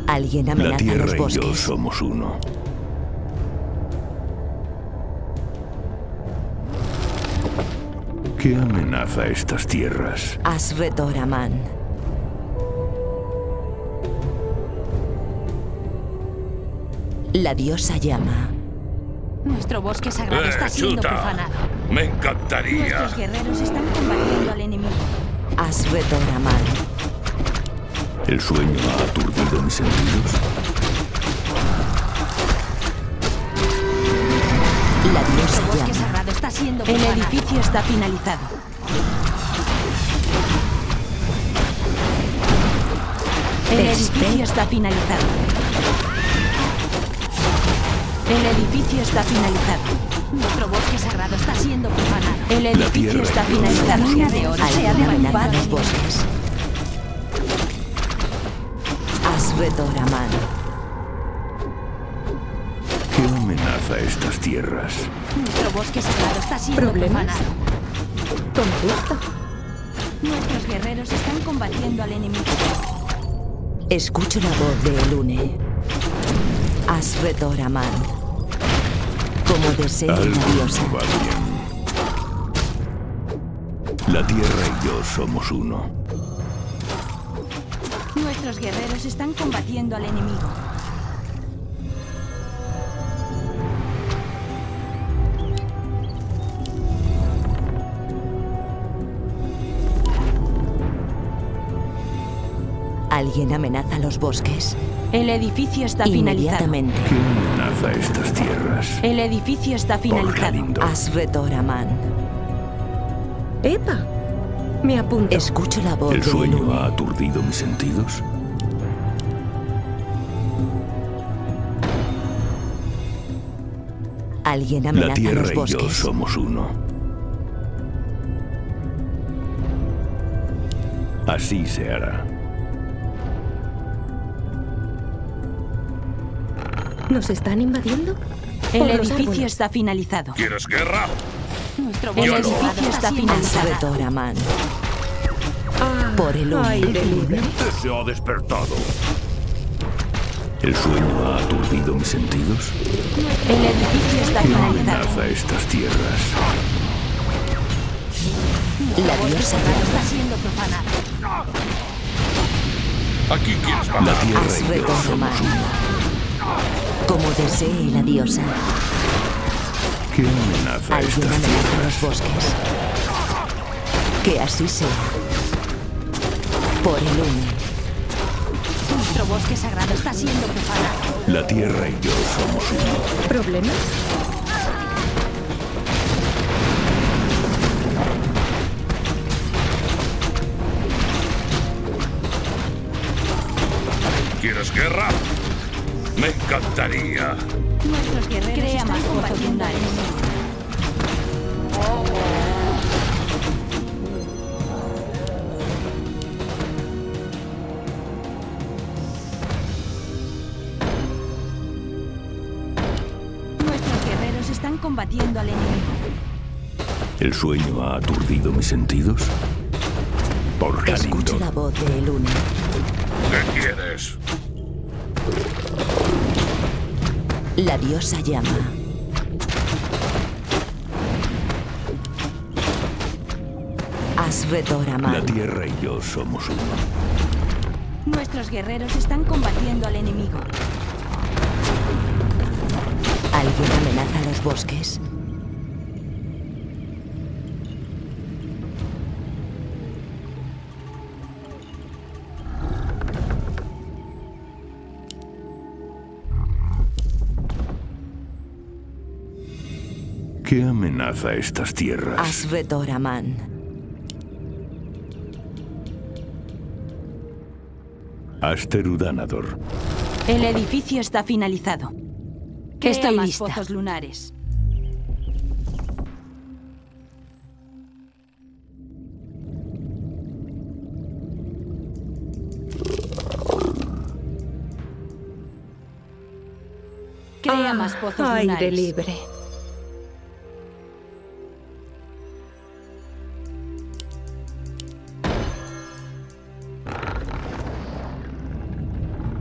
[SPEAKER 3] Alguien amenaza
[SPEAKER 2] La
[SPEAKER 3] a los
[SPEAKER 2] tierra y yo
[SPEAKER 3] bosques.
[SPEAKER 2] somos uno. ¿Qué amenaza estas tierras?
[SPEAKER 3] Asredoraman. La diosa llama.
[SPEAKER 5] Nuestro bosque sagrado
[SPEAKER 7] ¡Eh,
[SPEAKER 5] está siendo
[SPEAKER 7] chuta!
[SPEAKER 5] profanado.
[SPEAKER 7] Me encantaría.
[SPEAKER 5] Nuestros guerreros están combatiendo al enemigo.
[SPEAKER 3] Asredoraman.
[SPEAKER 2] ¿El sueño ha aturdido mis sentidos?
[SPEAKER 3] La diosa
[SPEAKER 5] Nuestro bosque
[SPEAKER 3] llama.
[SPEAKER 5] sagrado está siendo
[SPEAKER 10] El
[SPEAKER 5] profanado.
[SPEAKER 10] edificio está finalizado. El edificio está finalizado. El edificio está finalizado.
[SPEAKER 5] Nuestro bosque sagrado está siendo profanado.
[SPEAKER 10] El edificio
[SPEAKER 2] tierra
[SPEAKER 10] está
[SPEAKER 2] y yo
[SPEAKER 10] finalizado.
[SPEAKER 2] somos
[SPEAKER 10] Mina
[SPEAKER 2] uno.
[SPEAKER 10] de oro se ha
[SPEAKER 3] Alguien amenaza
[SPEAKER 10] derrumbado.
[SPEAKER 3] a los bosques. Asredoraman.
[SPEAKER 2] ¿Qué amenaza estas tierras?
[SPEAKER 5] Nuestro bosque sagrado está siendo
[SPEAKER 9] ¿Problemas?
[SPEAKER 5] profanado.
[SPEAKER 9] Con gusto.
[SPEAKER 5] Nuestros guerreros están combatiendo al enemigo.
[SPEAKER 3] Escucho la voz de Elune. Asredoraman. Como desee la
[SPEAKER 2] Algo
[SPEAKER 3] diosa.
[SPEAKER 2] no va bien. La tierra y yo somos uno.
[SPEAKER 5] Nuestros guerreros están combatiendo al enemigo.
[SPEAKER 3] Alguien amenaza los bosques.
[SPEAKER 10] El edificio está finalizado.
[SPEAKER 3] Inmediatamente.
[SPEAKER 2] ¿Qué amenaza estas tierras?
[SPEAKER 10] El edificio está
[SPEAKER 2] Por
[SPEAKER 10] finalizado.
[SPEAKER 2] Galindo.
[SPEAKER 3] Asredoraman.
[SPEAKER 9] ¡Epa! Me apunto.
[SPEAKER 3] Escucho la voz
[SPEAKER 2] ¿El
[SPEAKER 3] de
[SPEAKER 2] sueño
[SPEAKER 3] Elune.
[SPEAKER 2] ha aturdido mis sentidos?
[SPEAKER 3] Alguien
[SPEAKER 2] La
[SPEAKER 3] amenaza
[SPEAKER 2] tierra
[SPEAKER 3] los
[SPEAKER 2] y yo
[SPEAKER 3] bosques.
[SPEAKER 2] somos uno. Así se hará.
[SPEAKER 9] ¿Nos están invadiendo?
[SPEAKER 10] El
[SPEAKER 9] Por los
[SPEAKER 10] edificio
[SPEAKER 9] árboles.
[SPEAKER 10] está finalizado.
[SPEAKER 7] ¿Quieres guerra?
[SPEAKER 5] Nuestro
[SPEAKER 10] El
[SPEAKER 5] bosque
[SPEAKER 7] Yo no.
[SPEAKER 5] sagrado
[SPEAKER 10] edificio está
[SPEAKER 5] está siendo
[SPEAKER 10] finalizado.
[SPEAKER 3] Asredoraman.
[SPEAKER 9] Ah,
[SPEAKER 3] Por el humo.
[SPEAKER 9] aire libre.
[SPEAKER 7] Se ha despertado.
[SPEAKER 2] ¿El sueño ha aturdido mis sentidos?
[SPEAKER 10] El edificio está
[SPEAKER 2] ¿Qué
[SPEAKER 10] finalizado.
[SPEAKER 2] amenaza estas tierras?
[SPEAKER 3] La
[SPEAKER 5] bosque
[SPEAKER 3] diosa
[SPEAKER 5] sagrado
[SPEAKER 3] llama.
[SPEAKER 5] está siendo profanado.
[SPEAKER 7] Aquí quieres
[SPEAKER 2] La
[SPEAKER 7] ganar.
[SPEAKER 2] tierra y yo
[SPEAKER 3] Asredoraman.
[SPEAKER 2] somos uno.
[SPEAKER 3] Como desee la diosa.
[SPEAKER 2] ¿Qué amenaza
[SPEAKER 3] Alguien
[SPEAKER 2] estas
[SPEAKER 3] amenaza los
[SPEAKER 2] tierras?
[SPEAKER 3] bosques. Que así sea. Por el humo.
[SPEAKER 5] Nuestro bosque sagrado está siendo profanado.
[SPEAKER 2] La tierra y yo somos uno.
[SPEAKER 9] ¿Problemas?
[SPEAKER 7] ¿Quieres guerra? Me encantaría.
[SPEAKER 5] Nuestros guerreros
[SPEAKER 10] Crea
[SPEAKER 5] están
[SPEAKER 10] más pozos
[SPEAKER 5] combatiendo al
[SPEAKER 10] lunares.
[SPEAKER 5] enemigo. Nuestros guerreros están combatiendo al enemigo.
[SPEAKER 2] ¿El sueño ha aturdido mis sentidos? Por
[SPEAKER 3] Escucho
[SPEAKER 2] Galindo.
[SPEAKER 3] la voz de Elune.
[SPEAKER 7] ¿Qué quieres?
[SPEAKER 3] La diosa llama. Asredoraman.
[SPEAKER 2] La tierra y yo somos uno.
[SPEAKER 5] Nuestros guerreros están combatiendo al enemigo.
[SPEAKER 3] Alguien amenaza los bosques.
[SPEAKER 2] ¿Qué amenaza estas tierras?
[SPEAKER 3] Asredoraman.
[SPEAKER 2] Asterudanador.
[SPEAKER 10] El edificio está finalizado.
[SPEAKER 5] Crea
[SPEAKER 10] Estoy
[SPEAKER 5] más
[SPEAKER 10] lista.
[SPEAKER 5] pozos lunares. Crea
[SPEAKER 9] Ah,
[SPEAKER 5] más pozos
[SPEAKER 9] aire
[SPEAKER 5] lunares.
[SPEAKER 9] libre.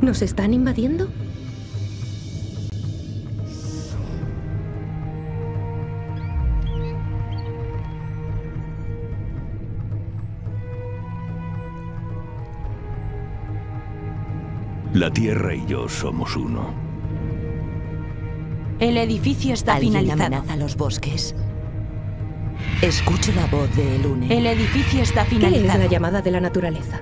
[SPEAKER 9] ¿Nos están invadiendo?
[SPEAKER 2] La Tierra y yo somos uno.
[SPEAKER 10] El edificio está
[SPEAKER 3] ¿Alguien
[SPEAKER 10] finalizado.
[SPEAKER 3] amenaza los bosques? Escucho la voz de Elune.
[SPEAKER 10] El edificio está
[SPEAKER 9] ¿Qué es
[SPEAKER 10] finalizado.
[SPEAKER 9] la llamada de la naturaleza?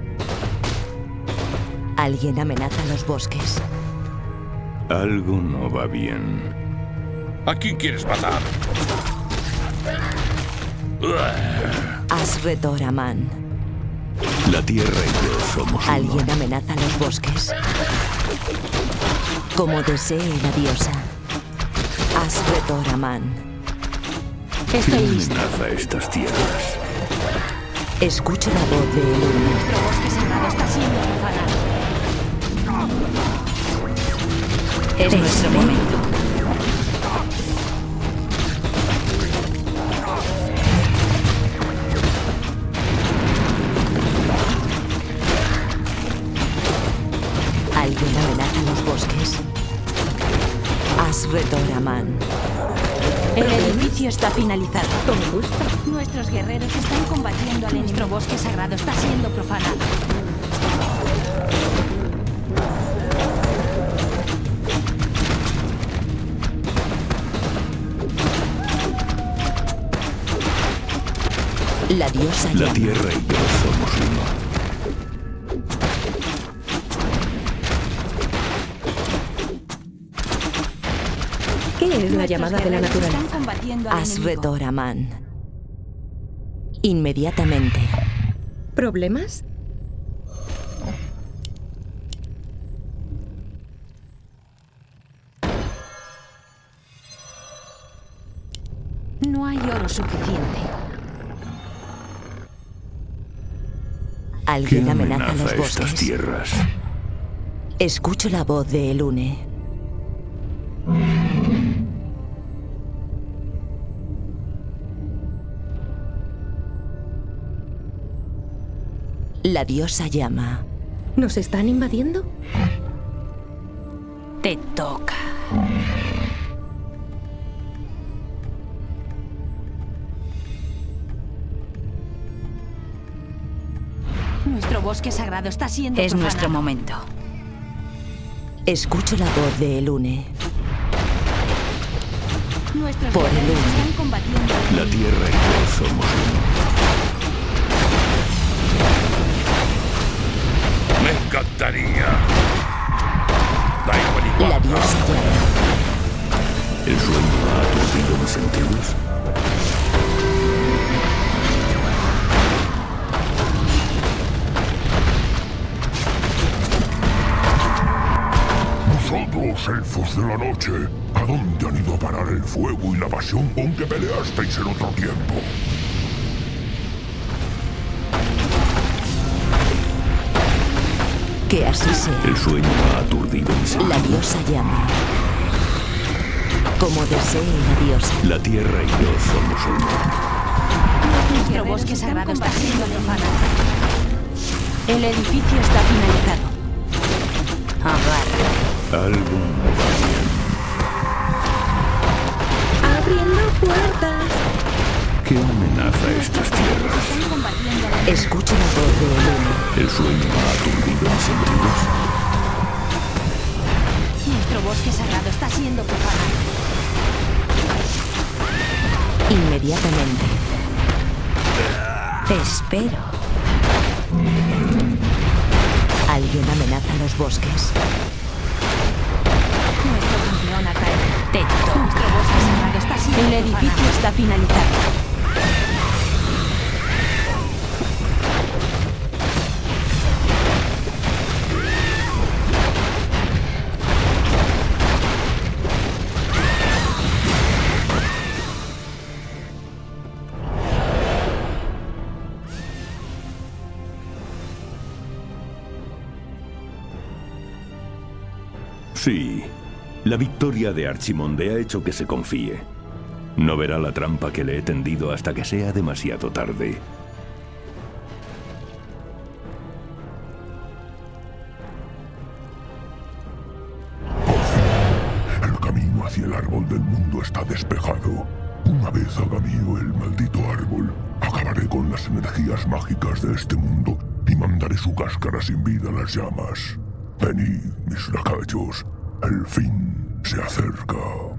[SPEAKER 3] ¿Alguien amenaza los bosques?
[SPEAKER 2] Algo no va bien.
[SPEAKER 7] ¿A quién quieres matar?
[SPEAKER 3] Asretor Aman.
[SPEAKER 2] La Tierra y yo somos uno.
[SPEAKER 3] ¿Alguien amenaza los bosques? Como desee la diosa. Asretor Aman.
[SPEAKER 2] ¿Quién
[SPEAKER 10] Estoy listo.
[SPEAKER 2] amenaza estas tierras?
[SPEAKER 3] Escucho la voz de Elune.
[SPEAKER 10] Nuestro bosque sagrado está siendo profanado.
[SPEAKER 8] Es nuestro momento.
[SPEAKER 3] ¿Alguien amenaza los bosques? Asretor Aman.
[SPEAKER 10] El edificio está finalizado.
[SPEAKER 9] Con gusto.
[SPEAKER 10] Nuestros guerreros están combatiendo al enemigo. Nuestro bosque sagrado está siendo profanado.
[SPEAKER 3] La diosa
[SPEAKER 2] La
[SPEAKER 3] llama.
[SPEAKER 2] Tierra y yo somos uno.
[SPEAKER 9] ¿Qué es la
[SPEAKER 10] Nuestros
[SPEAKER 9] llamada de la
[SPEAKER 10] guerreros
[SPEAKER 9] naturaleza?
[SPEAKER 10] están combatiendo al enemigo.
[SPEAKER 3] Asretor Aman. Inmediatamente.
[SPEAKER 9] ¿Problemas?
[SPEAKER 10] No hay oro suficiente.
[SPEAKER 3] ¿Alguien
[SPEAKER 2] ¿Quién
[SPEAKER 3] amenaza
[SPEAKER 2] amenaza
[SPEAKER 3] los
[SPEAKER 2] estas
[SPEAKER 3] bosques?
[SPEAKER 2] tierras?
[SPEAKER 3] Escucho la voz de Elune. La diosa llama.
[SPEAKER 9] ¿Nos están invadiendo?
[SPEAKER 8] Te toca.
[SPEAKER 10] Nuestro bosque sagrado está siendo
[SPEAKER 8] Es
[SPEAKER 10] profanado.
[SPEAKER 8] nuestro momento.
[SPEAKER 3] Escucho la voz de Elune.
[SPEAKER 10] Nuestros
[SPEAKER 3] Por
[SPEAKER 10] guerreros
[SPEAKER 3] el uno.
[SPEAKER 10] están combatiendo al
[SPEAKER 2] La
[SPEAKER 10] enemigo.
[SPEAKER 2] Tierra y yo somos uno.
[SPEAKER 7] Me encantaría. Da igual igual.
[SPEAKER 3] La diosa llama.
[SPEAKER 2] ¿El sueño ha aturdido mis sentidos?
[SPEAKER 4] Vosotros, elfos de la noche, ¿a dónde han ido a parar el fuego y la pasión con que peleasteis en otro tiempo?
[SPEAKER 3] Que así sea.
[SPEAKER 2] El sueño ha aturdido mis
[SPEAKER 3] La
[SPEAKER 2] sentidos.
[SPEAKER 3] diosa llama. Como desee la diosa.
[SPEAKER 2] La Tierra y yo somos uno.
[SPEAKER 10] Nuestro bosque sagrado está siendo profanado. El edificio está finalizado.
[SPEAKER 8] Agarra.
[SPEAKER 2] Algo no va bien.
[SPEAKER 9] ¡Abriendo puertas!
[SPEAKER 2] ¿Qué amenaza estas tierras?
[SPEAKER 10] Están combatiendo al enemigo.
[SPEAKER 3] Escucho la voz de Elune.
[SPEAKER 2] ¿El sueño ha aturdido mis sentidos?
[SPEAKER 10] Nuestro bosque sagrado está siendo profanado.
[SPEAKER 3] Inmediatamente.
[SPEAKER 8] Te espero.
[SPEAKER 3] Alguien amenaza los bosques.
[SPEAKER 10] Nuestro campeón ha caído.
[SPEAKER 8] Te toca.
[SPEAKER 10] Nuestro bosque sagrado está siendo El edificio está finalizado.
[SPEAKER 2] Sí. La victoria de Archimonde ha hecho que se confíe. No verá la trampa que le he tendido hasta que sea demasiado tarde.
[SPEAKER 4] árbol del mundo está despejado. Una vez haga mío el maldito árbol, acabaré con las energías mágicas de este mundo y mandaré su cáscara sin vida a las llamas. Venid, mis lacayos, el fin se acerca.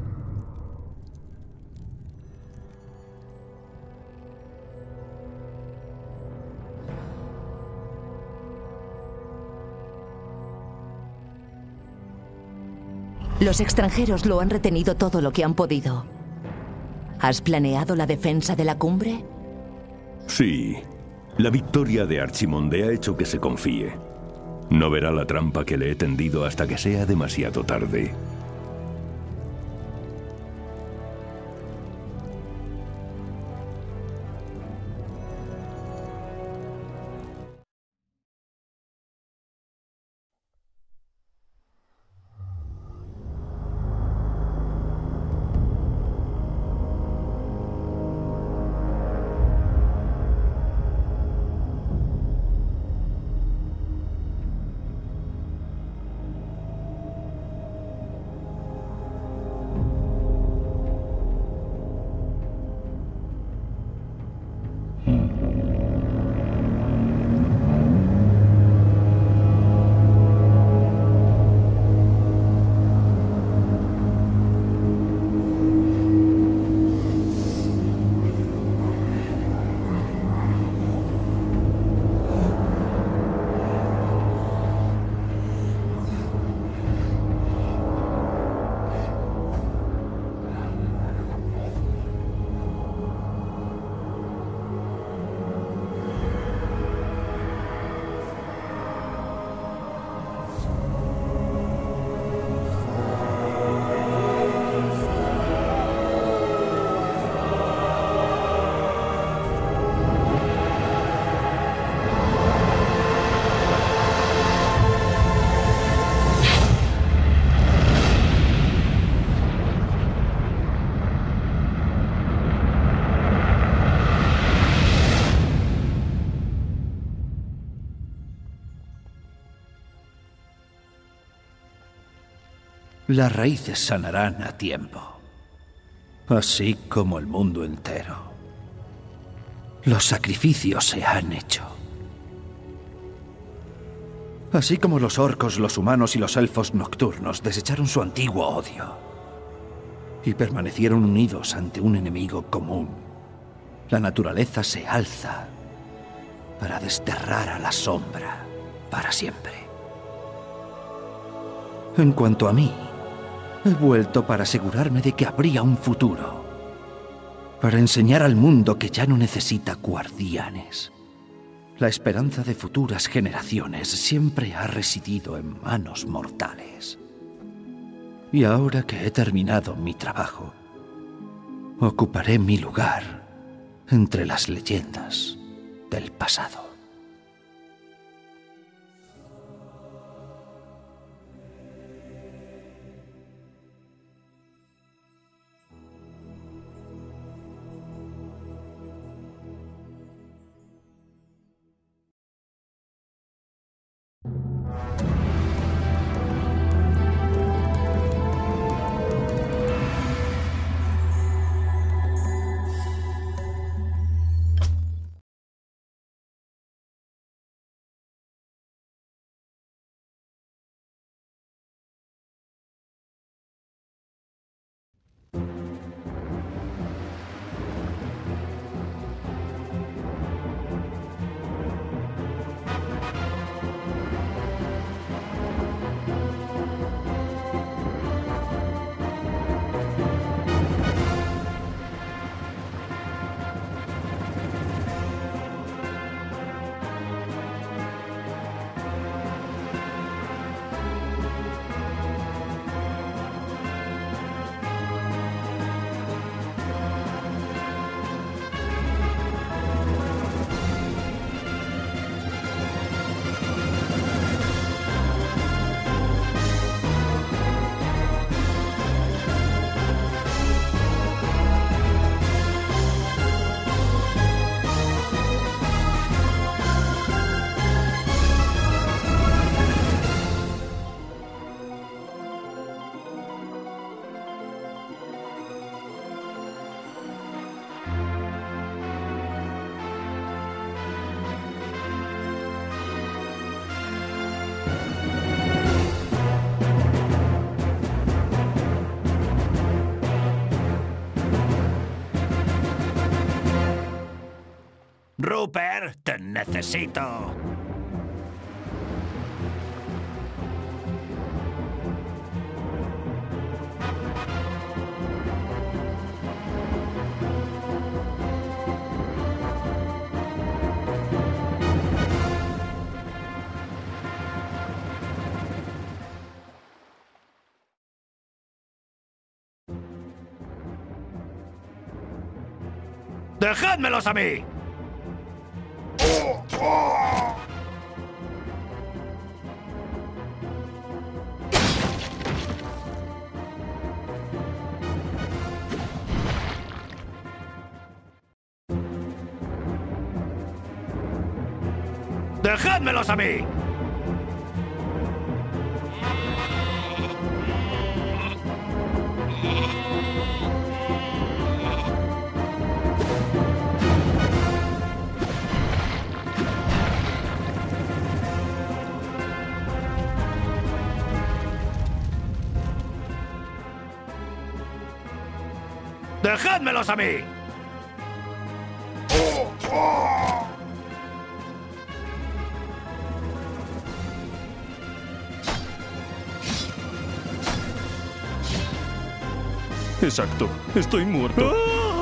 [SPEAKER 3] Los extranjeros lo han retenido todo lo que han podido. ¿Has planeado la defensa de la cumbre?
[SPEAKER 2] Sí. La victoria de Archimonde ha hecho que se confíe. No verá la trampa que le he tendido hasta que sea demasiado tarde.
[SPEAKER 11] Las raíces sanarán a tiempo, así como el mundo entero. Los sacrificios se han hecho. Así como los orcos, los humanos y los elfos nocturnos desecharon su antiguo odio y permanecieron unidos ante un enemigo común, la naturaleza se alza para desterrar a la sombra para siempre. En cuanto a mí, he vuelto para asegurarme de que habría un futuro, para enseñar al mundo que ya no necesita guardianes. La esperanza de futuras generaciones siempre ha residido en manos mortales. Y ahora que he terminado mi trabajo, ocuparé mi lugar entre las leyendas del pasado. Super, te necesito. ¡Dejádmelos a mí! ¡Dejádmelos a mí! ¡Dejádmelos a mí!
[SPEAKER 12] Exacto, estoy muerto.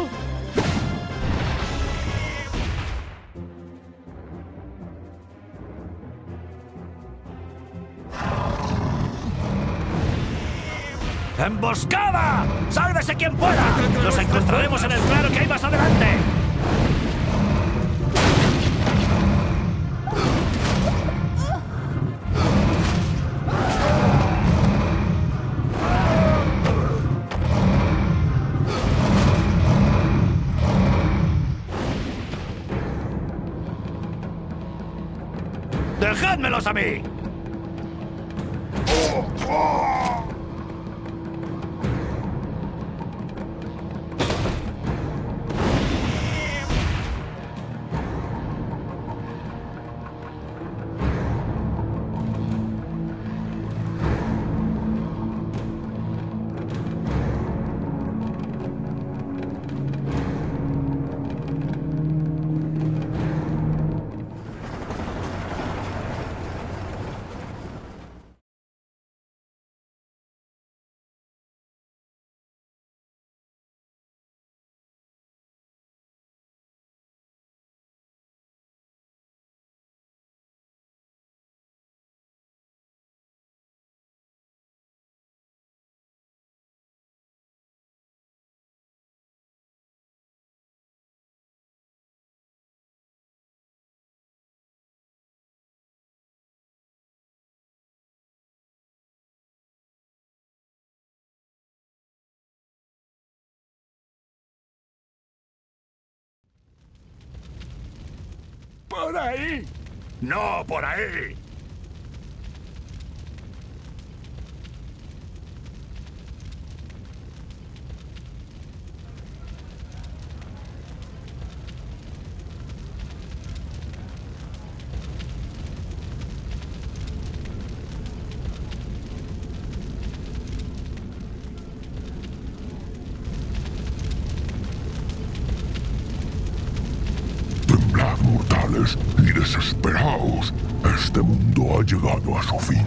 [SPEAKER 11] ¡Emboscada! ¡Sálvese quien pueda! ¡Nos encontraremos en el claro que hay más adelante! ¡Dejádmelos a mí!
[SPEAKER 7] ¡Por ahí! ¡No, por ahí!
[SPEAKER 4] Y desesperaos, este mundo ha llegado a su fin.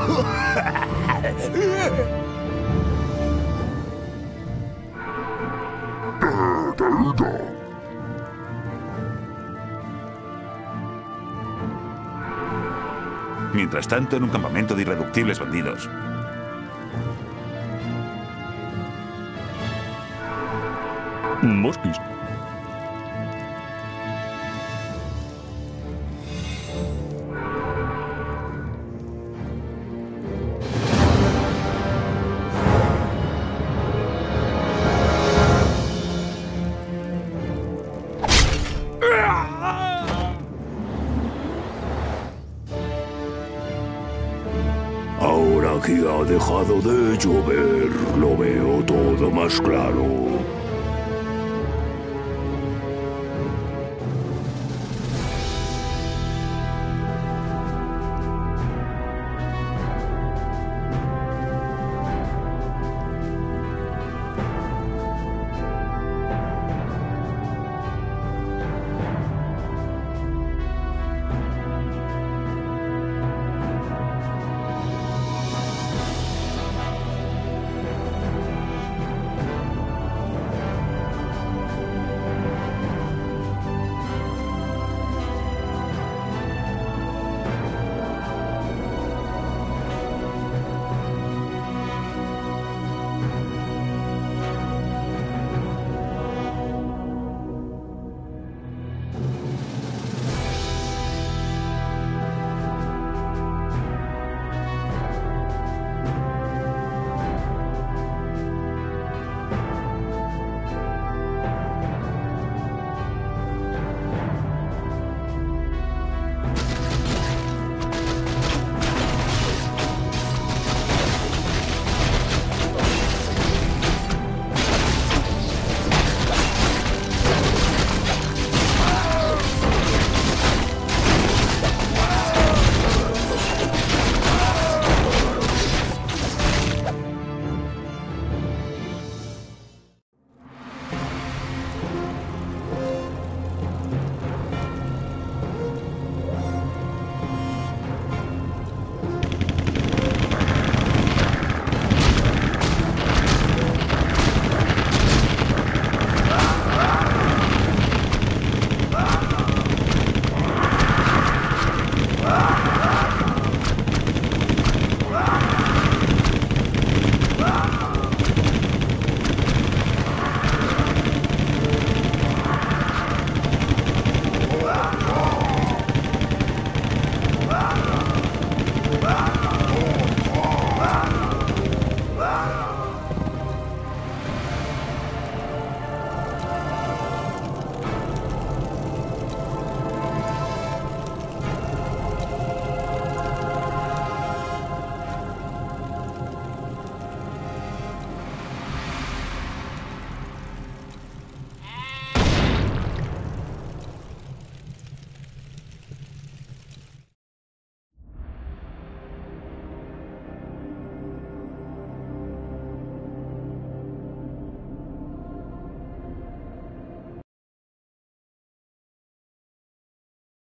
[SPEAKER 13] Mientras tanto, en un campamento de irreductibles bandidos.
[SPEAKER 12] Mosquis.
[SPEAKER 4] Ahora que ha dejado de llover, lo veo todo más claro.